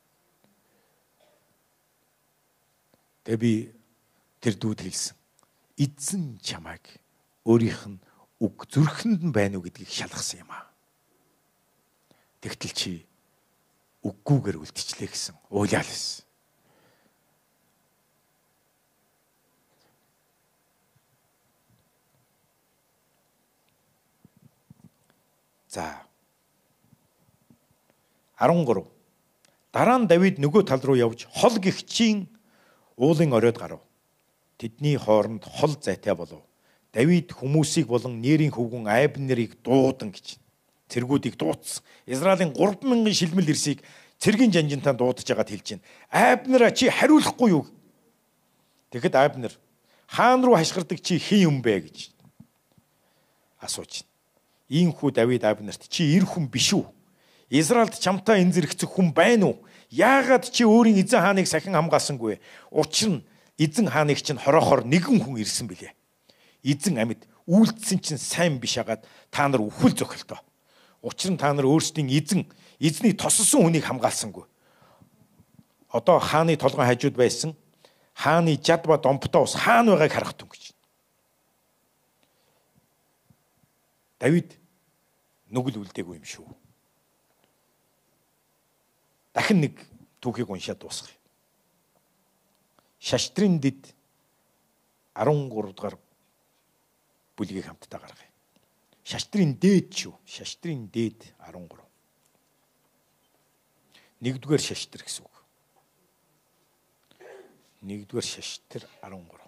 Speaker 1: Тэгээ би тэр дүүд хэлсэн. Эзэн чамайг өөрийнх нь үг зүрхэнд нь байна уу гэдгийг шалгасан юм аа. Тэгтэл чи үггүйгээр үлдчихлээ гэсэн уйлал байсан. За 13. Дараа нь Давид нөгөө тал руу явж хол гихчийн уулын оройд гарав. Тэдний хооронд хол зайтай болов. Давид хүмүүсийг болон нэрийн хөвгүн Абнерийг дуудан гэж. Цэргүүдийг дуудсан. Израилийн 3000 шилмэл ирсийг цэргийн жанжинтаа дуудаж байгаад хэлж байна. Абнера чи хариулахгүй юу? Тэгэхэд Абнер хаан руу хашгирдаг чи хэн юм бэ гэж асууж байна. Ийхүү Давид Абнерт чи эр хүн биш үү? Израильд чамтай энэ зэрэгцэх хүн байна уу? Яагаад чи өөрийн эзэн хааныг сахин хамгаалсангүй? Учир нь эзэн хааныг чинь хорохоор нэгэн хүн ирсэн билээ. Эзэн амьд үйлдсэн чинь сайн биш хагаад та нар үхэл зохилтоо. Учир нь та нар өөрсдийн эзний тосолсон хүнийг хамгаалсангүй. Одоо хааны толгой хажууд байсан хааны жад ба домптой ус хаана байгааг харах тун гэж. Давид нүгэл үлдээгүй юм шүү. Дахин нэг түүхийг уншаад дуусгая. Шаштрын дэд 13 дугаар бүлгийг хамтдаа гаргая. Шаштрын дээд шүү. Шаштрын дээд 13. Нэгдүгээр шаштар гэсэн үг. Нэгдүгээр шаштар 13.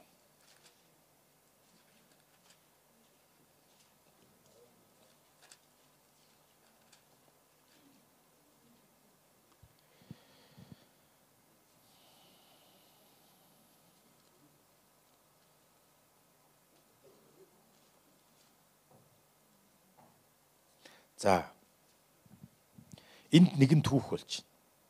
Speaker 1: За. Энд нэгэн түүх болж байна.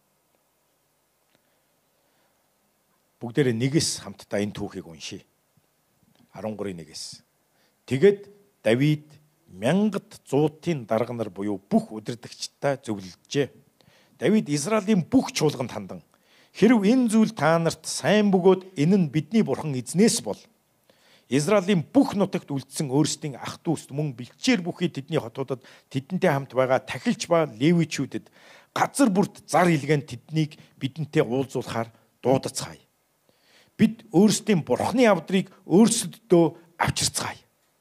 Speaker 1: Бүгдээрээ нэгээс хамтдаа энэ түүхийг уншия. 13-1-ээс. Тэгэд Давид мянгат зуутын дарга нар буюу бүх удирдагчтай зөвлөжээ. Давид Израилийн бүх чуулганд хандан хэрв энэ зүйл та нарт сайн бөгөөд энэ нь бидний бурхан эзнээс бол Израилийн бүх нутагт үлдсэн өөрсдийн ах дүүс мөн бэлчээр бүхий тэдний хотуудад тэдэнтэй хамт байгаа тахилч ба левичүүдэд газар бүрт зар илгээн тэднийг бидэнтэй уулзуулахаар дуудацгаая. Бид өөрсдийн бурхны авдрыг өөрсөддөө авчирцгаая.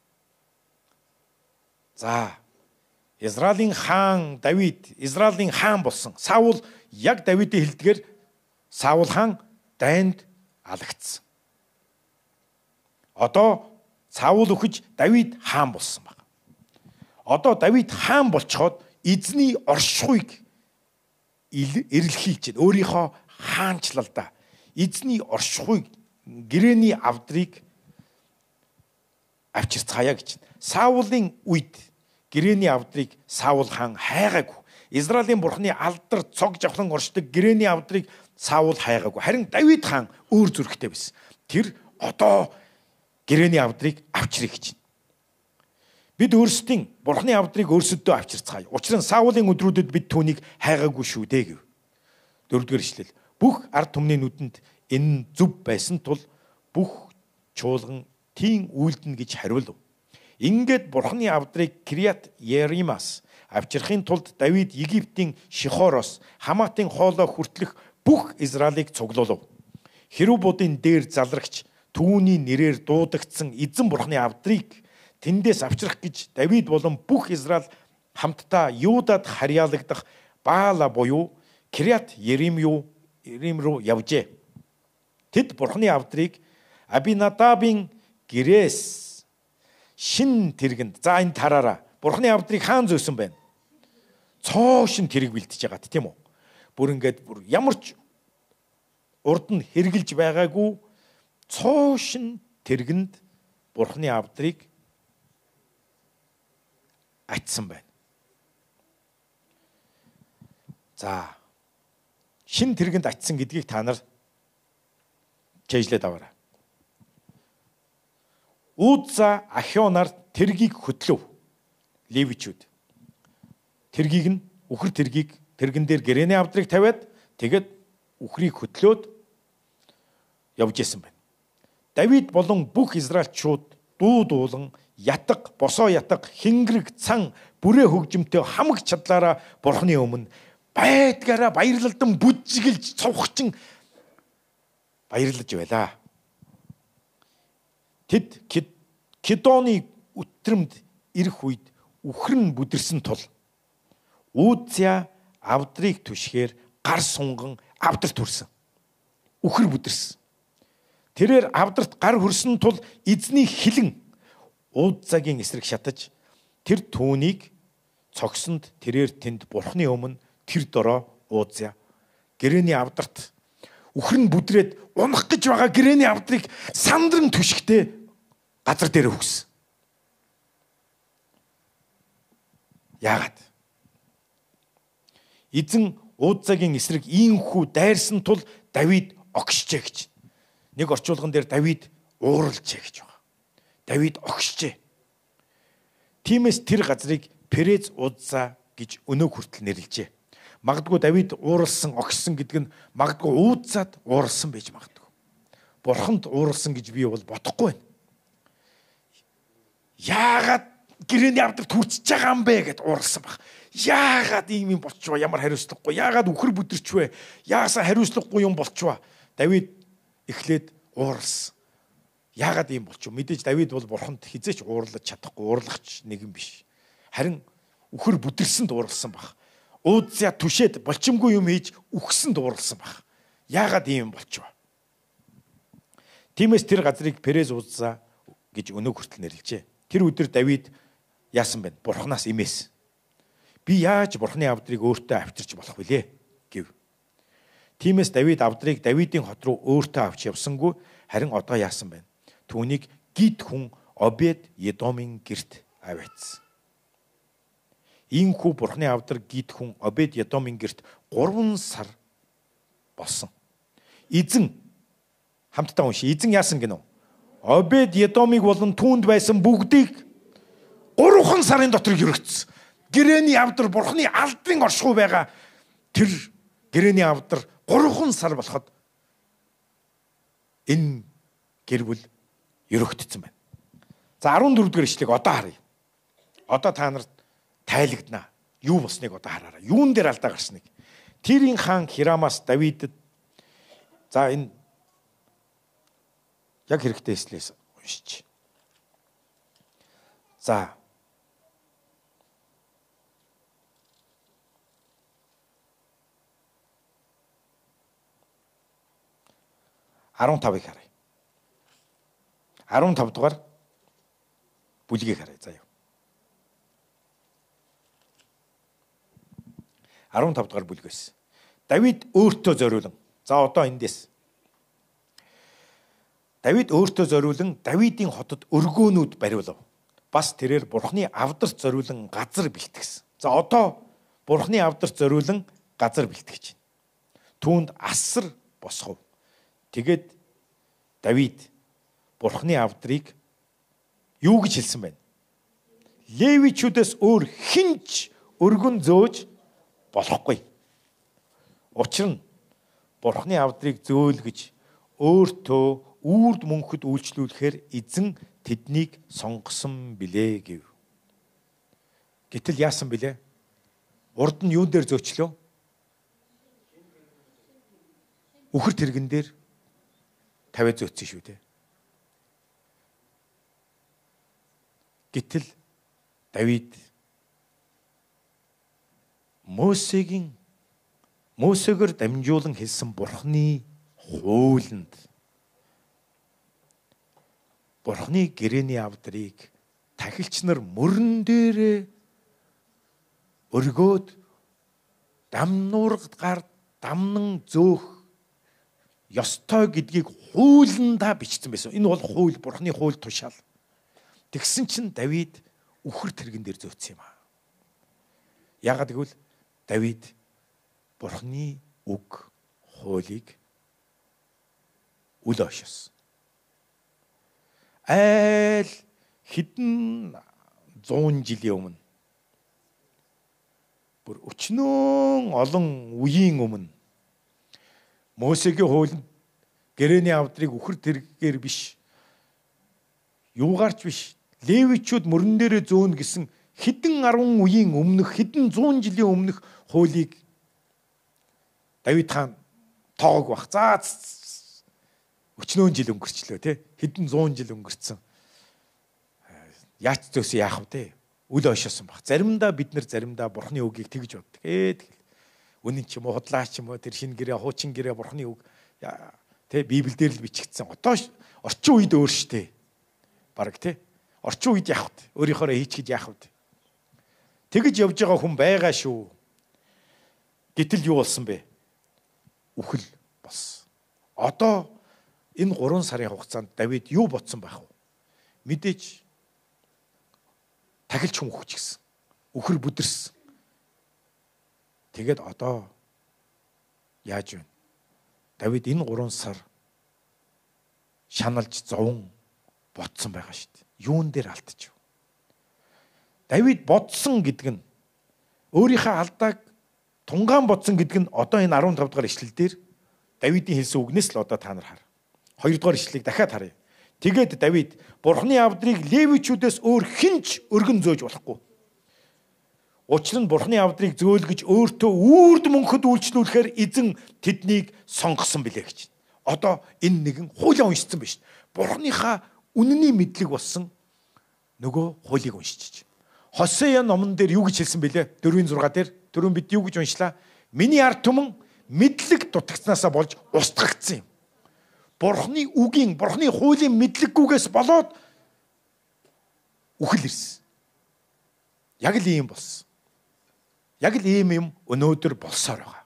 Speaker 1: За, Израилийн хаан Давид, Израилийн хаан болсон. Саул яг Давидын хэлдгээр Саул хаан дайнд алагдсан. Одоо Саул өхөж Давид хаан болсон баг. одоо Давид хаан болцоход эзний оршихуйг эрэлхийлж байна. Өөрийнхөө хаанчлалдаа эзний оршихуйг гэрээний авдрыг авчирцгаая гэж. Саулын үед гэрээний авдрыг Саул хаан хайгаагүй. Израилийн бурхны алдар цог жавхлан оршдог гэрээний авдрыг Саул хайгаагүй. Харин Давид хаан өөр зүрхтэй байсан. Тэр одоо гэрээний авдрыг авчрыг гэж. Бид өөрсдийн бурхны авдрыг өөрсөдөө авчирцгаая. Учир нь Саулын өдрүүдэд бид түүнийг хайгаагүй шүү дээ гэв. 4-р ишлэл. Бүх ард түмний нүдэнд энэ зөв байсан тул бүх чуулган тийм үйлдэнэ гэж хариулв. Ингээд бурхны авдрыг Кириат Еримаас авчрахын тулд Давид Египтийн Шихороос Хаматын хоолой хүртлэх бүх Израилийг цуглуулв. Херубуудын дээр залрагч түүний нэрээр дуудагдсан эзэн бурхны авдрыг тэндээс авчрах гэж Давид болон бүх Израиль хамтдаа Юудад харьяалагдах Баала буюу Кириат Ерим руу явжээ. Тэд бурхны авдрыг Абинадабын гэрээс шин тэргэнд. За энэ тараараа. Бурхны авдрыг хаан зөөсөн байна. Цоо шин тэрэг бэлтэж байгаа тийм үү? Бүр ингээд ямар ч урд нь хэрглэж байгаагүй цоо шин тэргэнд бурхны авдрыг атсан байна. За шин тэргэнд атсан гэдгийг та нар чэйжлээд аваарай. Уза Ахионаар тэргийг хөтлөв. Левичүүд. Тэргийг нь үхэр тэргийг тэргэн дээр гэрээний авдрыг тавиад тэгээд үхрийг хөтлөөд явж исэн байна. Давид болон бүх израильчууд дуу дуулан ятг, босоо ятг, хингэрэг, цан, бүрээ хөгжимтэй хамаг чадлаараа бурхны өмнө байдгаараа баярлалдан бүжиглж цовхчин баярлаж байлаа. Тэд Кидоны өтрөмд ирэх үед үхрэн бүдэрсэн тул Узя авдрыг түшгээр гар сунган авдарт хүрсэн. Үхэр бүдэрсэн. Тэрээр авдарт гар хүрсэн тул эзний хилэн Узагийн эсрэг шатаж тэр түүнийг цогсонд тэрээр тэнд бурхны өмнө тэр дороо Узя гэрээний авдарт үхрэн бүдрээд унах гэж байгаа гэрээний авдрыг сандран түшгтээ газар дээр өгсөн. Яагаад? Эзэн Узагийн эсрэг ийхүү дайрсан тул Давид огшжээ гэж. Нэг орчуулган дээр Давид ууралжээ гэж байгаа. Давид огшжээ. Тиймээс тэр газрыг Перез Уза гэж өнөө хүртэл нэрлэжээ. Магадгүй Давид ууралсан, огшсон гэдэг нь магадгүй Узад ууралсан байж магадгүй. Бурханд ууралсан гэж би бол бодохгүй байна. Яагаад гэрээний авдарт хүрчиж байгаа юм бэ гэд ууралсан баг. Яагаад ийм юм болчихвоо? Ямар хариуцлагагүй? Яагаад үхэр бүдэрчвэ? Яасаа хариуцлагагүй юм болчихвоо? Давид эхлээд ууралсан. Яагаад ийм болчихв? Мэдээж Давид бол бурханд хизээч уурлаж чадахгүй, уурлагч нэгэн биш. Харин үхэр бүдэрсэнд ууралсан баг. Узя түшээд болчимгүй юм хийж үхсэнд ууралсан баг. Яагаад ийм болчихвоо? Тиймээс тэр газрыг Перез Уза гэж өнөө хүртэл нэрлэжээ. Тэр өдөр Давид яасан бэ? Бурханаас имээс. Би яаж бурхны авдрыг өөртөө авчирч болох вүлээ гэв. Тиймээс Давид авдрыг Давидын хот руу өөртөө авч явсангүй, харин одоо яасан бэ? Түүнийг Гит хүн Обед Едомын гэрт аваадсан. Ийхүү бурхны авдар Гит хүн Обед Едомын гэрт 3 сар болсон. Эзэн хамтдаа унши. Эзэн яасан гинөө? Обед Едомыг болон түүнд байсан бүгдийг 3 сарын дотор өргөцсөн. Гэрээний авдар бурхны алдрын оршихуй байгаа. Тэр гэрээний авдар 3 сар болоход энэ гэр бүл өргөгдсөн байна. За 14-р ишлэгийг одоо харъя. Одоо та нарт тайлагдана. Юу болсныг одоо хараарай. Юун дээр алдаа гарсныг. Тирийн хаан Хирамаас Давидэд за энэ яг хэрэгтэй эслээс уншиж. За 15-ыг харъя. 15 дугаар бүлгийг харъя заяа. 15 дугаар бүлгээс. Давид өөртөө зориулан. За одоо эндээс. Давид өөртөө зориулан Давидын хотод өргөөнүүд бариулав. Бас тэрээр Бурхны авдарт зориулан газар бэлтгэсэн. За одоо Бурхны авдарт зориулан газар бэлтгэж байна. Түүнд асар босгов. Тэгээд Давид Бурхны авдрыг юу гэж хэлсэн байна? Левичүүдээс өөр хинч өргөн зөөж болохгүй. Учир нь Бурхны авдрыг зөөлгөж өөртөө үрд мөнхөд үйлчлүүлэхээр эзэн тэднийг сонгосон билээ гэв. Гэтэл яасан билээ? Урд нь юун дээр зөөчлөө? Үхэр тэргэн дээр тавиад зөөцсөн шүү дээ. Гэтэл Давид Мосегээр дамжуулан хэлсэн Бурхны хуулинд Бурхны гэрээний авдрыг тахилч нар мөрөн дээрээ өргөөд дамнуургад гар дамнан зөөх ёстой гэдгийг хуулиндаа бичсэн байсан. Энэ бол хууль, Бурхны хууль тушаал. Тэгсэн чинь Давид үхэр тэргэн дээр зөөцсөн юм аа. Яагаад гэвэл Давид Бурхны үг, хуулийг үл ошсон. Айл хэдэн 100 жилийн өмнө бүр өчнөн олон үеийн өмнө Мосегийн хуулинд гэрээний авдрыг үхэр тэргээр биш юугаарч биш Левичүүд мөрөн дээрээ зөөнө гэсэн хэдэн 10 үеийн өмнөх хэдэн 100 жилийн өмнөх хуулийг Давид хаан тоог бах. За өчнөө жил өнгөрчлөө те. Хэдэн 100 жил өнгөрцөн. Яач зөөсөн яах вэ те? Үл ошоосон баг. Заримдаа бид нар заримдаа Бурхны үгийг тэгж боддог. Тэгэл. Үнэн ч юм уу худлаач юм уу тэр шинэ гэрээ хуучин гэрээ Бурхны үг те Библиэлд л бичигдсэн. Одоо орчин үед өөр штэ. Бараг те. Орчин үед яах вэ? Өөрийнхоороо хийчихэж яах вэ? Тэгж явж байгаа хүн байгаа шүү. Гэтэл юу болсон бэ? Үхэл болсон. Одоо энэ 3 сарын хугацаанд Давид юу бодсон байх вэ? Мэдээж тахилч хүн өгч гисэн. Үхэр бүдэрсэн. Тэгээд одоо яаж вэ? Давид энэ 3 сар шаналж зовон бодсон байгаа шүү дээ. Юун дээр алдчих вэ? Давид бодсон гэдэг нь өөрийнхөө алдааг тунгаан бодсон гэдэг нь одоо энэ 15 дугаар ишлэл дээр Давидын хэлсэн үгнээс л одоо та нар хар. 2 дугаар ишлэлийг дахиад харъя. Тэгээд Давид Бурхны авдрыг Левичүүдээс өөр хинч өргөн зөөж болохгүй. Учир нь Бурхны авдрыг зөөлгөж өөртөө үрд мөнхөд үйлчлүүлэхээр эзэн тэднийг сонгосон билээ гэж. Одоо энэ нэгэн хуулиа уншсан биш. Бурхныхаа үнэний мэдлэг болсон нөгөө хуулийг уншиж. Хосея номон дээр юу гэж хэлсэн бэлээ? 4:6 дээр түрүүн бид юу гэж уншлаа? Миний ард түмэн мэдлэг дутагцнаасаа болж устгагдсан юм. Бурхны үгийн, Бурхны хуулийн мэдлэггүйгээс болоод үхэл ирсэн. Яг л ийм болсон. Яг л ийм юм өнөөдөр болсоор байгаа.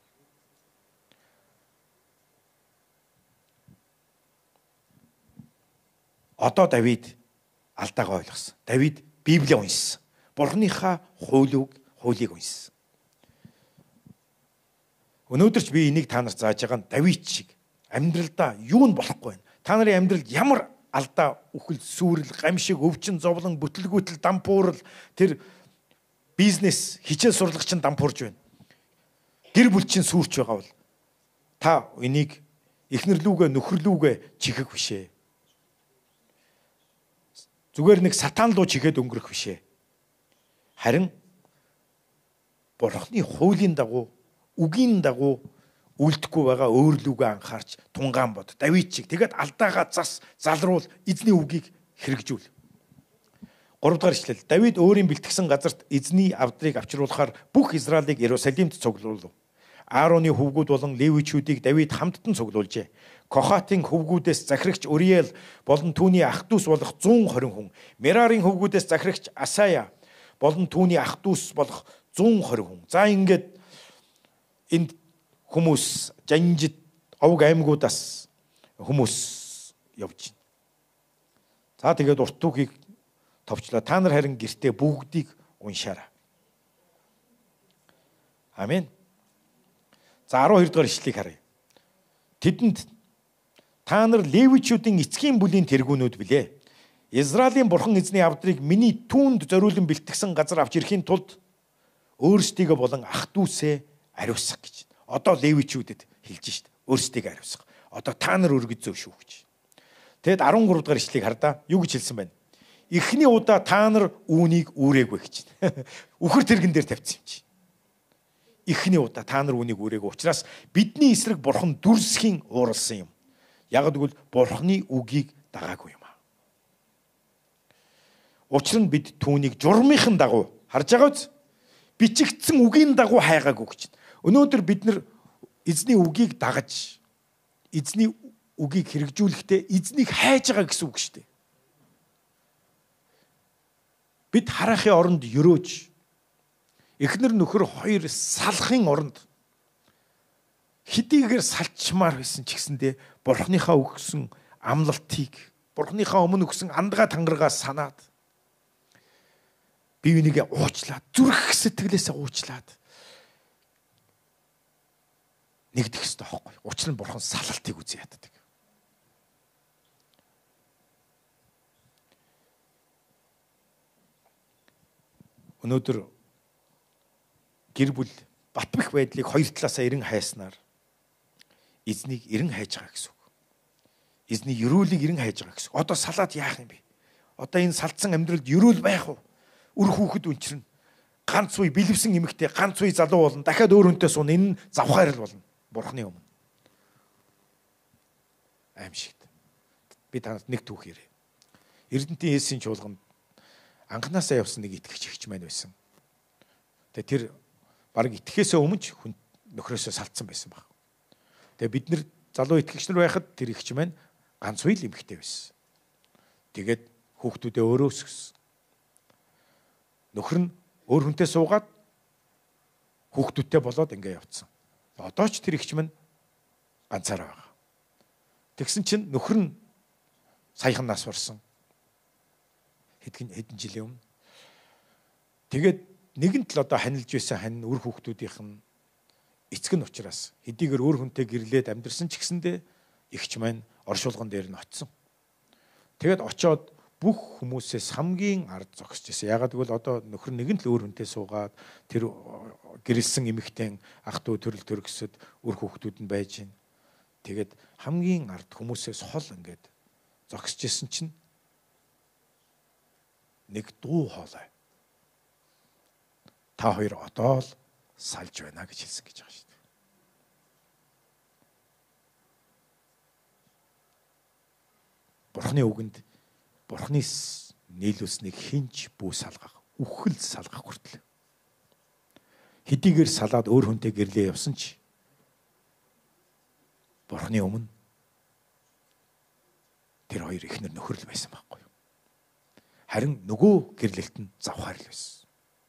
Speaker 1: Одоо Давид алдаагаа ойлгосон. Давид Библийг уншсан. Бурхныхаа хуулийг уншсан. Өнөөдөр ч би энийг та нарт зааж байгаа нь Давид шиг амьдралдаа юу нь болохгүй байна. Та нарын амьдралд ямар алдаа, үхэл, сүрэл, гамшиг, өвчин, зовлон, бүтлгүүтэл, дампуурал, тэр бизнес хичээл сурлагч нь дампуурж байна. Гэр бүл чинь сүрч байгаа бол та энийг эхнэрлүүгээ, нөхөрлүүгээ чихэх бишээ. Зүгээр нэг сатан руу чихээд өнгөрөх бишээ. Харин Бурхны хуулийн дагуу, үгийн дагуу үлдэхгүй байгаа өөрлөгөө анхаарч тунгаан бод. Давид шиг тэгээд алдаагаа залруул, эзний үгийг хэрэгжүүл. 3 дугаар ишлэл. Давид өөрийн бэлтгэсэн газарт эзний авдрыг авчруулахаар бүх Израилийг Иерусалимд цуглуулв. Аароны хөвгүүд болон Левичүүдийг Давид хамттан цуглуулжээ. Кохатын хөвгүүдээс захирагч Уриэл болон түүний ах дүүс болох 120 хүн, Мерарын хөвгүүдээс захирагч Асая болон түүний ах дүүс болох 120 хүн. За ингээд энд хүмүүс жанжид овг аймагуудаас хүмүүс явж байна. За тэгээд урт түүхийг товчлоо. Та нар харин гэртээ бүгдийг уншаарай. Амен. За 12 дугаар ишлэгийг харъя. Тэдэнд та нар левичүүдийн эцгийн бүлийн тэргүүнүүд билээ. Израилийн бурхан эзний авдрыг миний түүнд зориулан бэлтгэсэн газар авч ирэхийн тулд өөрсдийгөө болон ах дүүсээ ариусгах гэж. Одоо левичүүдэд хэлж шít. Өөрсдийгөө ариусгах. Одоо та нар өргөж зөө шүү гэж. Тэгэд 13 дугаар ишлэгийг хардаа. Юу гэж хэлсэн байна? Эхний удаа та нар үүнийг үүрээгүй гэж. Үхэр тэргэн дээр тавьсан юм чи. Эхний удаа та нар үүнийг үүрээгүй. Учраас бидний эсрэг бурхан дүрсхийн ууралсан юм. Яг гэвэл бурханы үгийг дагаагүй юм. Учир нь бид түүнийг журмынхын дагуу харж байгаа үз? Бичигдсэн үгийн дагуу хайгаагүй гэж. Өнөөдөр бид нар эзний үгийг дагаж, эзний үгийг хэрэгжүүлэхдээ эзнийг хайж байгаа гэсэн үг шүү дээ. Бид харахын оронд өрөөж, эхнэр нөхөр хоёр салахын оронд хэдийгээр салчмаар байсан ч гэсэндээ бурхныхаа өгсөн амлалтыг, бурхныхаа өмнө өгсөн андгаа тангаргаа санаад бие бинийгээ уучлаад, зүрх сэтгэлээсээ уучлаад нэгдэх ёстой байхгүй. Учир нь бурхан салалтыг үзье яддаг. Өнөөдөр гэр бүл батбих байдлыг хоёр талаасаа эрен хайснаар эзнийг эрен хайж байгаа гэсэн үг. Эзний ерөөлийг эрен хайж байгаа гэсэн үг. Одоо салаад яах юм бэ? Одоо энэ салдсан амьдралд ерөөл байх уу? Үр хүүхэд үнчрэн ганц үе бэлэвсэн эмэгтэй ганц үе залуу болно. Дахиад өөр хүнтэй суун энэ нь завхаар л болно. Бурхны өмнө. Аимшигт. Би танад нэг түүх ярив. Эрдэнтийн Есүсийн чуулганд анханасаа явсан нэг итгэгч ихч маань байсан. Тэгээ тэр баг итгэхээсээ өмнө нөхрөөсөө салцсан байсан баг. Тэгээ бид нар залуу итгэгч нар байхад тэр ихч маань ганц үе л эмэгтэй байсан. Тэгээд хүүхдүүдээ өөрөө өсгсөн. Нөхөр нь өөр хүнтэй суугаад хүүхдүүдтэй болоод ингэ явцсан. Одоо ч тэр ихч маань ганцаараа байгаа. Тэгсэн чинь нөхөр нь саяхан нас барсан. Хэдэн жилийн өмнө. Тэгээд нэгэн л одоо ханилж байсан хань үр хүүхдүүдийнх нь эцэг нь учраас хэдийгээр өөр хүнтэй гэрлээд амьдэрсэн ч гэсэндээ ихч маань оршуулган дээр нь очсон. Тэгээд очоод бүх хүмүүсээс хамгийн ард зогсож байсан. Ягаад гэвэл одоо нөхөр нэгэн л өөр хүнтэй суугаад тэр гэрэлсэн эмэгтэй ах дүү төрөл төрөсөд үр хүүхдүүд нь байж гин. Тэгээд хамгийн ард хүмүүсээс хол ингээд зогсож исэн чинь нэг дуу хоолой. Та хоёр одоо л салж байна гэж хэлсэн гэж байгаа шүү дээ. Бурхны үгэнд Бурхны нийлүүлснийг хинч бүү салгах, үхэл салгах хүртэл. Хэдийгээр салаад өөр хүнтэй гэрлээ явсан ч Бурхны өмнө тэр хоёр ихнэр нөхөр л байсан байхгүй юу. Харин нөгөө гэрлэлт нь завхаар л байсан.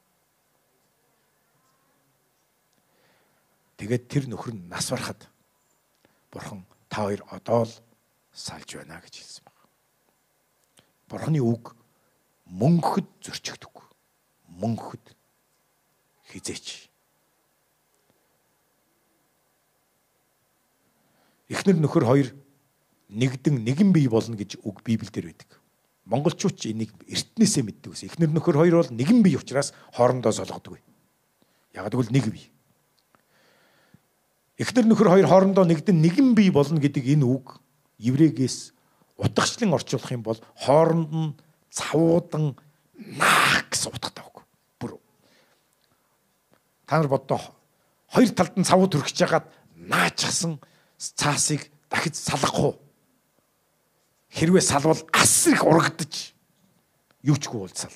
Speaker 1: Тэгээд тэр нөхөр нь нас барахад Бурхан та хоёр одоо л салж байна гэж хэлсэн. Бурхны үг мөнгөд зөрчигдөг. Мөнгөд хизээч. Эхнэр нөхөр хоёр нэгэн бие болно гэж үг Библиэлд байдаг. Монголчууд ч энийг эртнээсээ мэддэг ус. Эхнэр нөхөр хоёр бол нэгэн бие учраас хоорондоо солгодог. Яг гэвэл нэг бие. Эхнэр нөхөр хоёр хоорондоо нэгэн бие болно гэдэг энэ үг еврейгээс утгачлан орчуулах юм бол хооронд нь цавуудан наах гэсэн утгатай үг. Бүр та нар боддоо хоёр талд нь цавуу төрчихж хагаад наачсан цаасыг дахиж салгахгүй. Хэрвээ салвал ас их урагдаж юучгүй уулзал.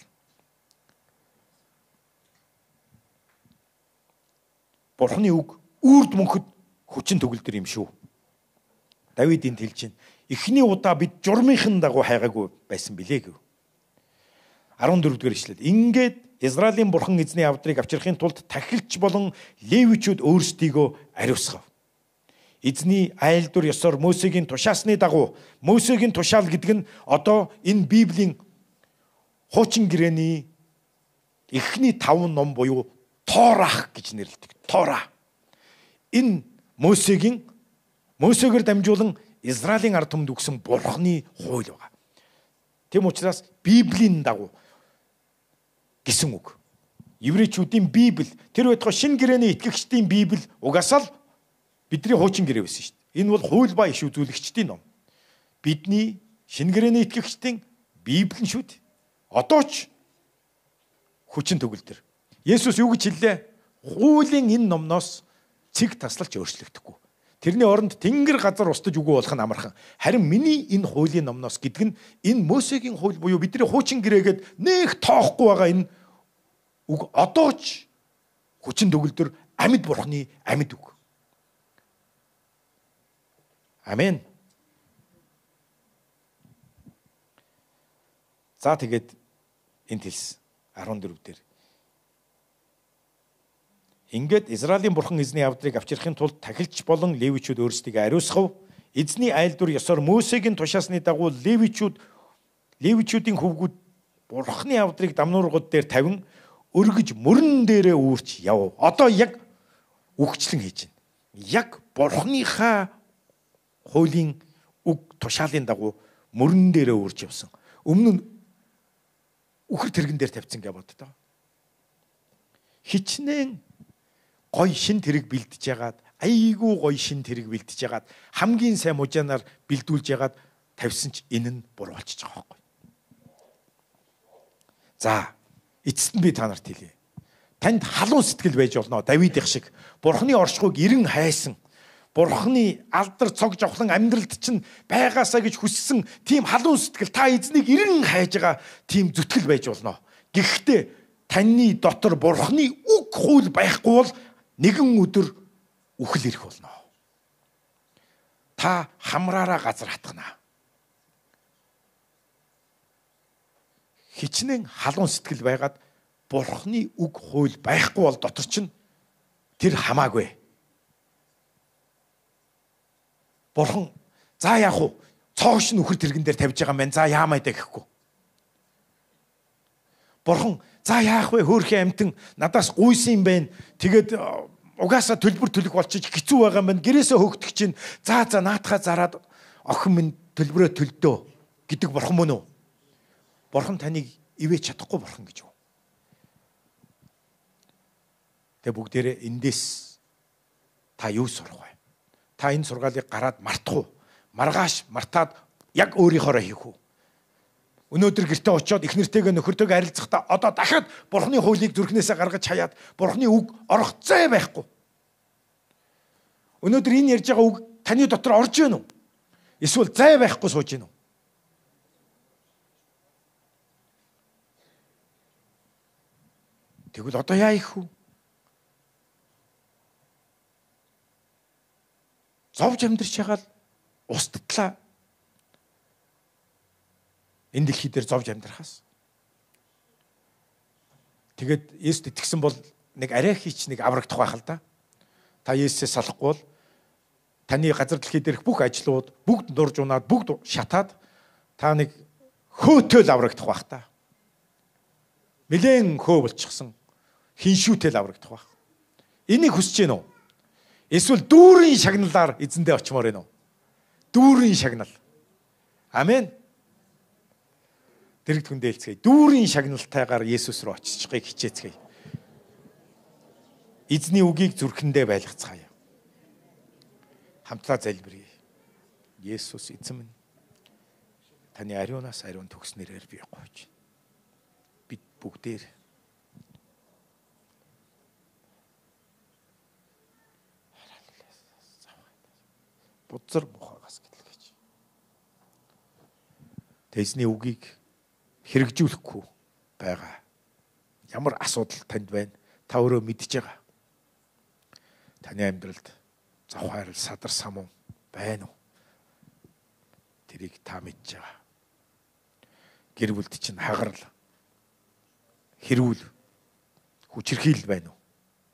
Speaker 1: Бурхны үг үрд мөнхөд хүчин төгөлдөр юм шүү. Давид энд хэлж байна. Эхний удаа бид журмынхын дагуу хайгаагүй байсан билээ гэв. 14-р ишлэл. Ингээд Израилийн бурхан эзний авдрыг авчрахын тулд тахилч болон левичүүд өөрсдийгөө ариусгав. Эзний айлдвар ёсоор Мосегийн тушаасны дагуу, Мосегийн тушаал гэдэг нь одоо энэ Библийн хуучин гэрээний эхний 5 ном буюу Торах гэж нэрлэдэг. Тора. Энэ Мосегээр дамжуулан Израилийн ард түмэнд өгсөн бурхны хууль байгаа. Тэм учраас Библийн дагуу гэсэн үг. Еврейчүүдийн Библи, тэр байтугай шинэ гэрээний итгэгчдийн Библи угаасаа л бидний хуучин гэрээ байсан шүү дээ. Энэ бол хууль ба иш үзүүлэгчдийн ном. Бидний шинэ гэрээний итгэгчдийн Библи шүү дээ. Одоо ч хүчин төгөлдөр. Есүс юу гэж хэллээ? Хуулийн энэ номноос цэг таслалч өөрчлөгдөхгүй. Тэрний оронд тэнгэр газар устж үгүй болох нь амархан. Харин миний энэ хуулийн номноос гэдэг нь энэ Мосегийн хууль буюу бидний хуучин гэрээгээд нэг тоохгүй байгаа энэ үг одоо ч хүчин төгөлдөр амьд бурхны амьд үг. Амен. За тэгээд энд хэлсэн 14 дээр. Ингээд Израилийн бурхан эзний авдрыг авчрахын тулд тахилч болон левичүүд өөрсдийгөө ариусгав. Эзний айлдвар ёсоор Мосегийн тушаасны дагуу левичүүдийн хөвгүүд бурхны авдрыг дамнуургууд дээр тавин өргөж мөрөн дээрээ үүрч яв. Одоо яг үхчлэн хийж байна. Яг бурхныхаа хуулийн үг тушаалын дагуу мөрөн дээрээ үүрч явсан. Өмнө нь үхэр тэрэгэн дээр тавьсан гэж боддоо. Хичнээн гой шин тэрэг бэлдэж ягаад, айгүй гой шин тэрэг бэлдэж ягаад, хамгийн сайн мужаанаар бэлдүүлж ягаад тавьсан ч энэ нь буруу болчихж байгаа байхгүй. За, эцэст нь би та нарт хэлье. Танд халуун сэтгэл байж болно. Давидын шиг бурхны оршихуйг эрен хайсан, бурхны алдар цог жавхлан амьдралд чинь байгаасаа гэж хүссэн тийм халуун сэтгэл, та эзнийг эрен хайж байгаа тийм зүтгэл байж болно. Гэхдээ таны дотор бурхны үг хууль байхгүй бол нэгэн өдөр үхэл ирэх болно. Та хамраараа газар хатгана. Хичнээн халуун сэтгэл байгаад бурхны үг хууль байхгүй бол дотор чинь тэр хамаагүй. Бурхан за яах вэ? Цоогш нь үхэр тэрэгэн дээр тавьж байгаа юм байна. За яамаа даа гэхгүй. Бурхан за яах вэ? Хөөрхөн амтэн надаас гуйсан юм байна. Тэгээд угаасаа төлбөр төлөх болчих хэцүү байгаа юм байна. Гэрээсээ хөөгдөх чинь за наатахаа зараад охин минь төлбөрөө төлдөө гэдэг бурхан мөн үү? Бурхан таныг ивэж чадахгүй бурхан гэж юу? Тэгээ бүгдээрээ эндээс та юу сурах вэ? Та энэ сургаалыг гараад мартах уу? Маргааш мартаад яг өөрийнхоороо хийх үү? Өнөөдөр гэртээ очиод их нэртэйгээ нөхөртөөгөө харилцахдаа одоо дахиад бурхны хуулийг зүрхнээсээ гаргаж хаяад бурхны үг орох зай байхгүй. Өнөөдөр энэ ярьж байгаа үг таны дотор орж ийн үү? Эсвэл зай байхгүй сууж ийн үү? Тэгвэл одоо яа их вэ? Зовж амьдрч ягаал устдлаа. Энэ дэлхий дээр зовж амьдрахаас. Тэгээд Есүст итгэсэн бол нэг арай хийч нэг аврагдах байх л да. Та Есүсээс салахгүй бол таны газар дэлхий дээрх бүх ажлууд бүгд дурж унаад бүгд шатаад та нэг хөөтөл аврагдах байх та. Нилээн хөө болчихсон. Хиншүүтэл аврагдах байх. Энийг хүсэж гэнэ үү? Эсвэл дүүрийн шагналаар эзэндээ очимоор байна уу? Дүүрийн шагнал. Амен. Дэрэг түндээ хэлцгээе. Дүүрийн шагналтайгаар Есүс рүү очицгаыг хичээцгээе. Эзний үгийг зүрхэндээ байлгацгаая. Хамтдаа залбирая. Есүс эзэн минь, таны ариунаас ариун төгснөрээр би гойж. Бид бүгдээр будзар мухагаас гэтлгэж. Эзний үгийг хэрэгжүүлэхгүй байгаа. Ямар асуудал танд байна? Та өөрөө мэдж байгаа. Таны амьдралд завхаарл садар самуу байна уу? Тэрийг та мэдж байгаа. Гэр бүлд чинь хагарал, хэрүүл хүчирхийлэл байна уу?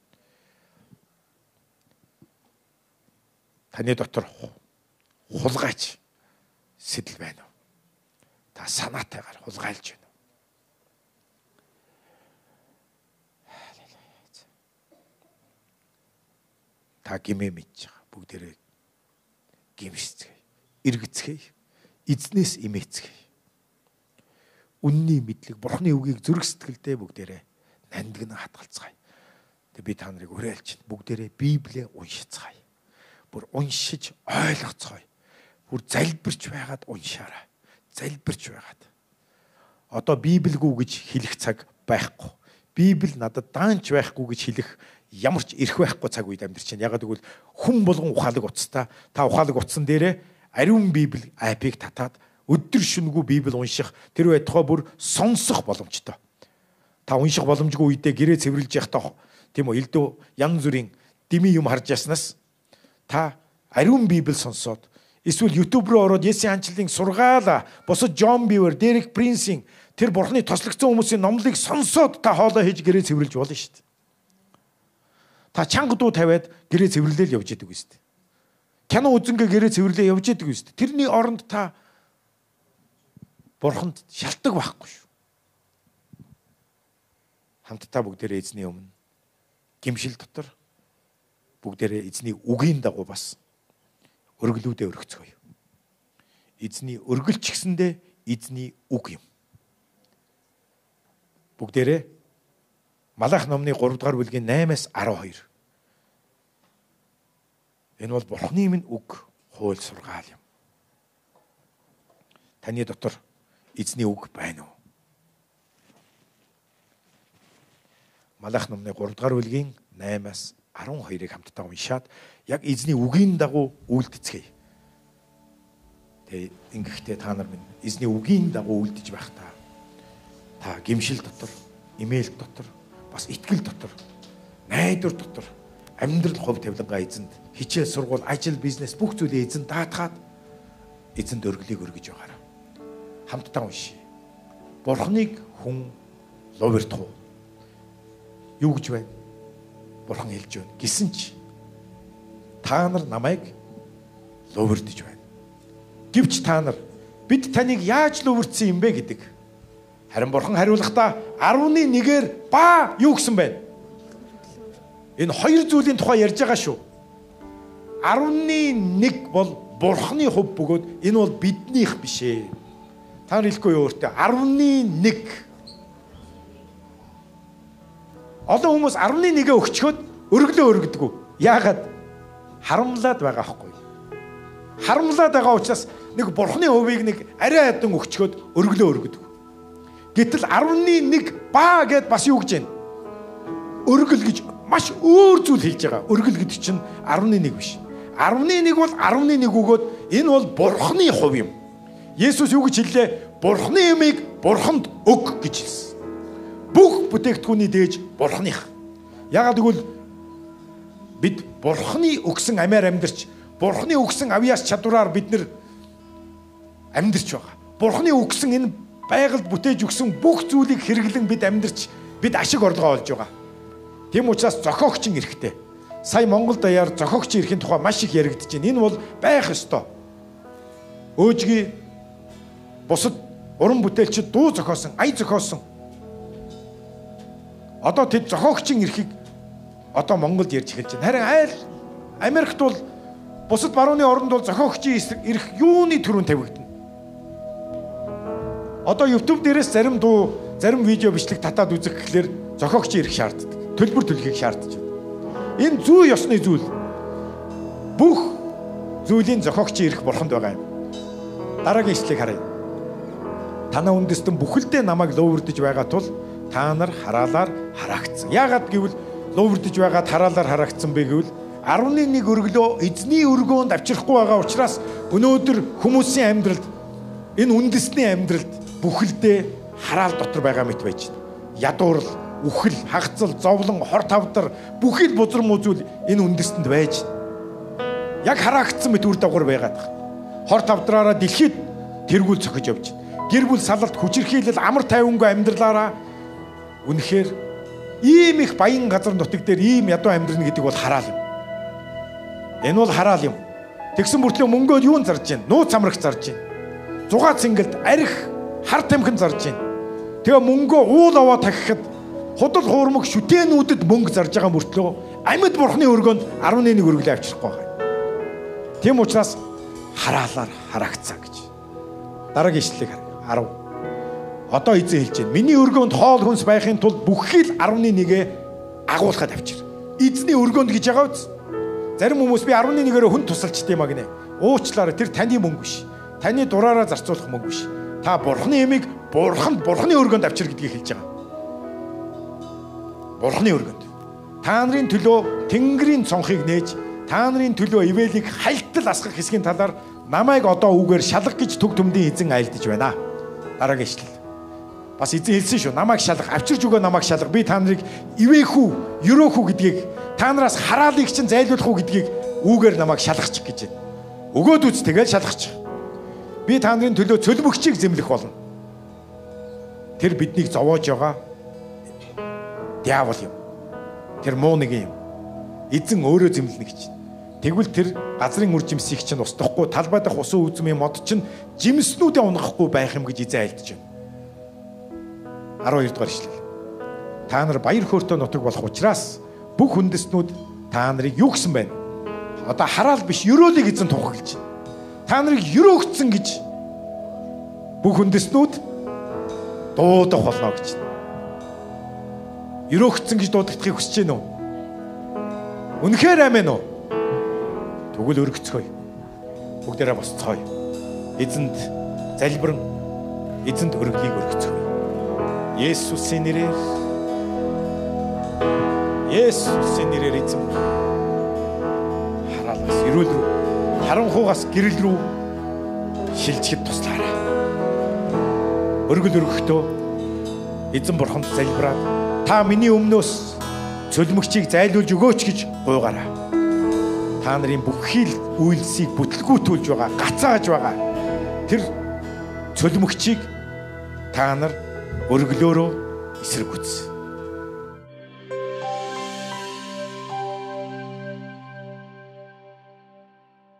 Speaker 1: Таны дотор хулгайч сэтэл байна уу? Та санаатайгаар хулгайлж байна уу? Та гимээ мэдж байгаа. Бүгдээрээ гимшцгээе. Эргэцгээе. Эзнээс имээцгээе. Үнний мэдлэг, Бурхны үгийг зүрх сэтгэлдээ бүгдээрээ нандинан хатгалцгаая. Тэг би та нарыг уриалж байна. Бүгдээрээ Библийг уншицгаая. Бүр уншиж ойлгоцгоё. Бүр залбирч байгаад уншаарай. Залбирч байгаад. Одоо Библигүй гэж хэлэх цаг байхгүй. Библи надад даанч байхгүй гэж хэлэх ямар ч эрх байхгүй цаг үед амьдарч байна. Ягаад гэвэл хүн болгон ухаалаг утстай. Та ухаалаг утсан дээрээ ариун Библи апыг татаад өдөр шөнөгүй Библи унших тэр байтугай бүр сонсох боломжтой. Та унших боломжгүй үедээ гэрээ цэвэрлж явахдаа тийм үү элдв янз бүрийн дими юм харж яснаас та ариун Библи сонсоод эсвэл YouTube руу ороод Есүсийн анчлалын сургаалаа босод Джон Бивер, Дерек Принсийн тэр Бурхны тослогдсон хүмүүсийн номлыг сонсоод та хоолоо хийж гэрээ цэвэрлж болно шүү дээ. Та чанга дуу тавиад гэрээ цэвэрлээл явж идэг үст. Кино үзэнгээ гэрээ цэвэрлээ явж идэг үст. Тэрний оронд та Бурханд шалтгаан байхгүй шүү. Хамтдаа бүгдээрээ эзний өмнө гимшил дотор бүгдээрээ эзний үгийн дагуу бас өргөлүүдээ өргөцгөөе. Эзний өргөлч гэсэндээ эзний үг юм. Бүгдээрээ Малах номны 3 дугаар бүлгийн 8-аас 12. Энэ бол Бурхны минь үг, хууль сургаал юм. Таны дотор эзний үг байна уу? Малах номны 3 дугаар бүлгийн 8-аас 12-ыг хамтдаа уншаад яг эзний үгийн дагуу үйлдэцгээе. Тэгээ ингэхдээ та нар минь эзний үгийн дагуу үйлдэж байхдаа та гимшил дотор, имэйл дотор, бас итгэл дотор, найдвар дотор амьдрал хувь тавилангаа эзэнд хичээл сургууль, ажил, бизнес бүх зүйлээ эзэнд даатгаад эзэнд өргөлийг өргөж байгаарай. Хамтдаа уншия. Бурхныг хүн ловертох уу? Юу гэж байна? Бурхан хэлж байна. Гэсэн ч та нар намайг ловертж байна. Гэвч та нар бид таныг яаж ловертсан юм бэ гэдэг. Харин Бурхан хариулахдаа 11-ээр ба юу гэсэн байна? Энэ хоёр зүйлийн тухай ярьж байгаа шүү. 11 бол Бурханы хувь бөгөөд энэ бол биднийх биш ээ. Та нар хэлэхгүй юу өөртөө 11. Олон хүмүүс 11-гээ өгчхөд өргөлөө өргөдгөө. Яагаад? Харамлаад байгаа байхгүй. Харамлаад байгаа учраас нэг Бурханы хувийг нэг арай хатан өгчхөд өргөлөө өргөдгөө. Гэтэл 11 ба гэд бас юу гэж байна? Өргөл гэж маш өөр зүйл хэлж байгаа. Өргөл гэдэг чинь 11 биш. 11 бол 11 өгөөд энэ бол Бурханы хувь юм. Есүс юу гэж хэллээ? Бурханы юмыг Бурханд өг гэж хэлсэн. Бүх бүтээгдэхүүний дээж Бурханых. Яагаад гэвэл бид Бурханы өгсөн амиар амьдарч, Бурханы өгсөн авьяас чадвараар бид нар амьдарч байгаа. Бурханы өгсөн энэ байгальд бүтээж өгсөн бүх зүйлийг хэрэглэн бид амьдарч, бид ашиг орлогоо олж байгаа. Тийм учраас зохиогч хэрэгтэй. Сая Монгол даяар зохиогч эрхийн тухай маш их яригдж байна. Энэ бол байх ёстой. Өөжгийн бусад уран бүтээлчид дуу зохиосон, ая зохиосон. Одоо тэд зохиогчийн эрхийг одоо Монголд ярьж эхэлж байна. Харин айл Америкт бол бусад барууны оронд бол зохиогчийн эрх юуны төрөнд тавигдана. Одоо YouTube дээрээс зарим дуу, зарим видео бичлэг татаад үзэх гэхлээр зохиогчийн эрх шаарддаг. Төлбөр төлөхийг шаардж байна. Энэ зүй ёсны зүйл. Бүх зүйлийн зохиогчийн эрх Бурханд байгаа юм. Дараагийн ишлэгийг харъя. Танаа үндэстэн бүхэлдээ намайг ловөрдөж байгаа тул та нар хараалаар хараагдсан. Яагаад гэвэл ловөрдөж байгаад хараалаар хараагдсан бэ гэвэл 11 өргөлөө эзний өргөөнд авчрахгүй байгаа учраас өнөөдөр хүмүүсийн амьдралд энэ үндэстний амьдралд бүхэлдээ хараал дотор байгаа мэт байж байна. Ядуурл, үхэл, хагцал, зовлон, хор тавдар бүхэл бузар муу зүйл энэ үндэстэнд байж байна. Яг хараагдсан мэт үр дагавар байгаад байна. Хор тавдраараа дэлхийд тэргүүл цохиж явж байна. Гэр бүл салалт, хүчирхийлэл, амар тайвангүй амьдралаараа Үнэхээр ийм их баян газар нутаг дээр ийм ядуу амьдрна гэдэг бол хараал юм. Энэ бол хараал юм. Тэгсэн мөртлөө мөнгөд юун зарж байна? Нууц амрагт зарж байна. Зугаа цэнгэлд арх хар тамхин зарж байна. Тэгээ мөнгөө уул аваа тахихад худал хуурмаг шүтээнүүдэд мөнгө зарж байгаа мөртлөө амьд бурхны өргөнд 11 өргөлөө авчрахгүй байгаа. Тийм учраас хараалаар харагцаа гэж. Дараагийн ишлэлийг харъя. 10. Одоо эзэн хэлж байна. Миний өргөнд хоол хүнс байхын тулд бүхий л 11-гээ агуулхад авчир. Эзний өргөнд гэж байгаа үз. Зарим хүмүүс би 11-гээр хүн тусалчт юм а гинэ. Уучлаарай, тэр таны мөнгө биш. Таны дураараа зарцуулах мөнгө биш. Та бурхны эмийг бурхны өргөнд авчир гэдгийг хэлж байгаа. Бурхны өргөнд. Та нарын төлөө Тэнгэрийн цонхыг нээж, та нарын төлөө ивэлийг хальтал асгах хэсгийн талаар намайг одоо үгээр шалгах гэж төг төмдийн эзэн айлдаж байна. Дараагийн ишлэл. Бас эзэн хэлсэн шүү. Намайг шалгах, авчирч өгөө намайг шалгах. Би та нарыг ивэхүү, ерөөхүү гэдгийг, та нараас хараалыг чинь зайлуулах уу гэдгийг үгээр намайг шалгачих гэж байна. Өгөөд үз тэгэл шалгачих. Би та нарын төлөө цөлмөгчийг зэмлэх болно. Тэр биднийг зовоож байгаа диавол юм. Тэр муу нэг юм. Эзэн өөрөө зэмлэнэ гэж. Тэгвэл тэр газрын үр жимсийг чинь устгахгүй, талбай дах усан үзмийн мод чинь жимснүүдээ унгахгүй байх юм гэж эзэн айлдаж байна. 12 дугаар ишлэл. Та нар баяр хөөртэй нутаг болох учраас бүх үндэстнүүд та нарыг юу гэсэн байна? Одоо хараал биш, ерөөлийг эзэн тухаглаж байна. Та нарыг ерөөгцсөн гэж бүх үндэстнүүд дуудах болно гэж. Ерөөгцсөн гэж дуудагдахыг хүсэж байна уу? Үнэхээр амин уу? Тэгвэл өргөцгөөе. Бүгдээрээ босцгооё. Эзэнд залбирэн, эзэнд өргөлийг өргөцгөөе. Есүсийн нэрээр. Есүсийн нэрээр эзэн. Хараалаас эрүүл рүү, харанхуугаас гэрэл рүү шилжихэд туслаарай. Өргөл өргөхдөө эзэн бурханд залбираад та миний өмнөөс цөлмөгчийг зайлуулж өгөөч гэж гуйгаарай. Та нарын бүхий л үйлсийг бүтлгүүтүүлж байгаа, гацааж байгаа тэр цөлмөгчийг та нар өргөлөөрөө эсрэг үз.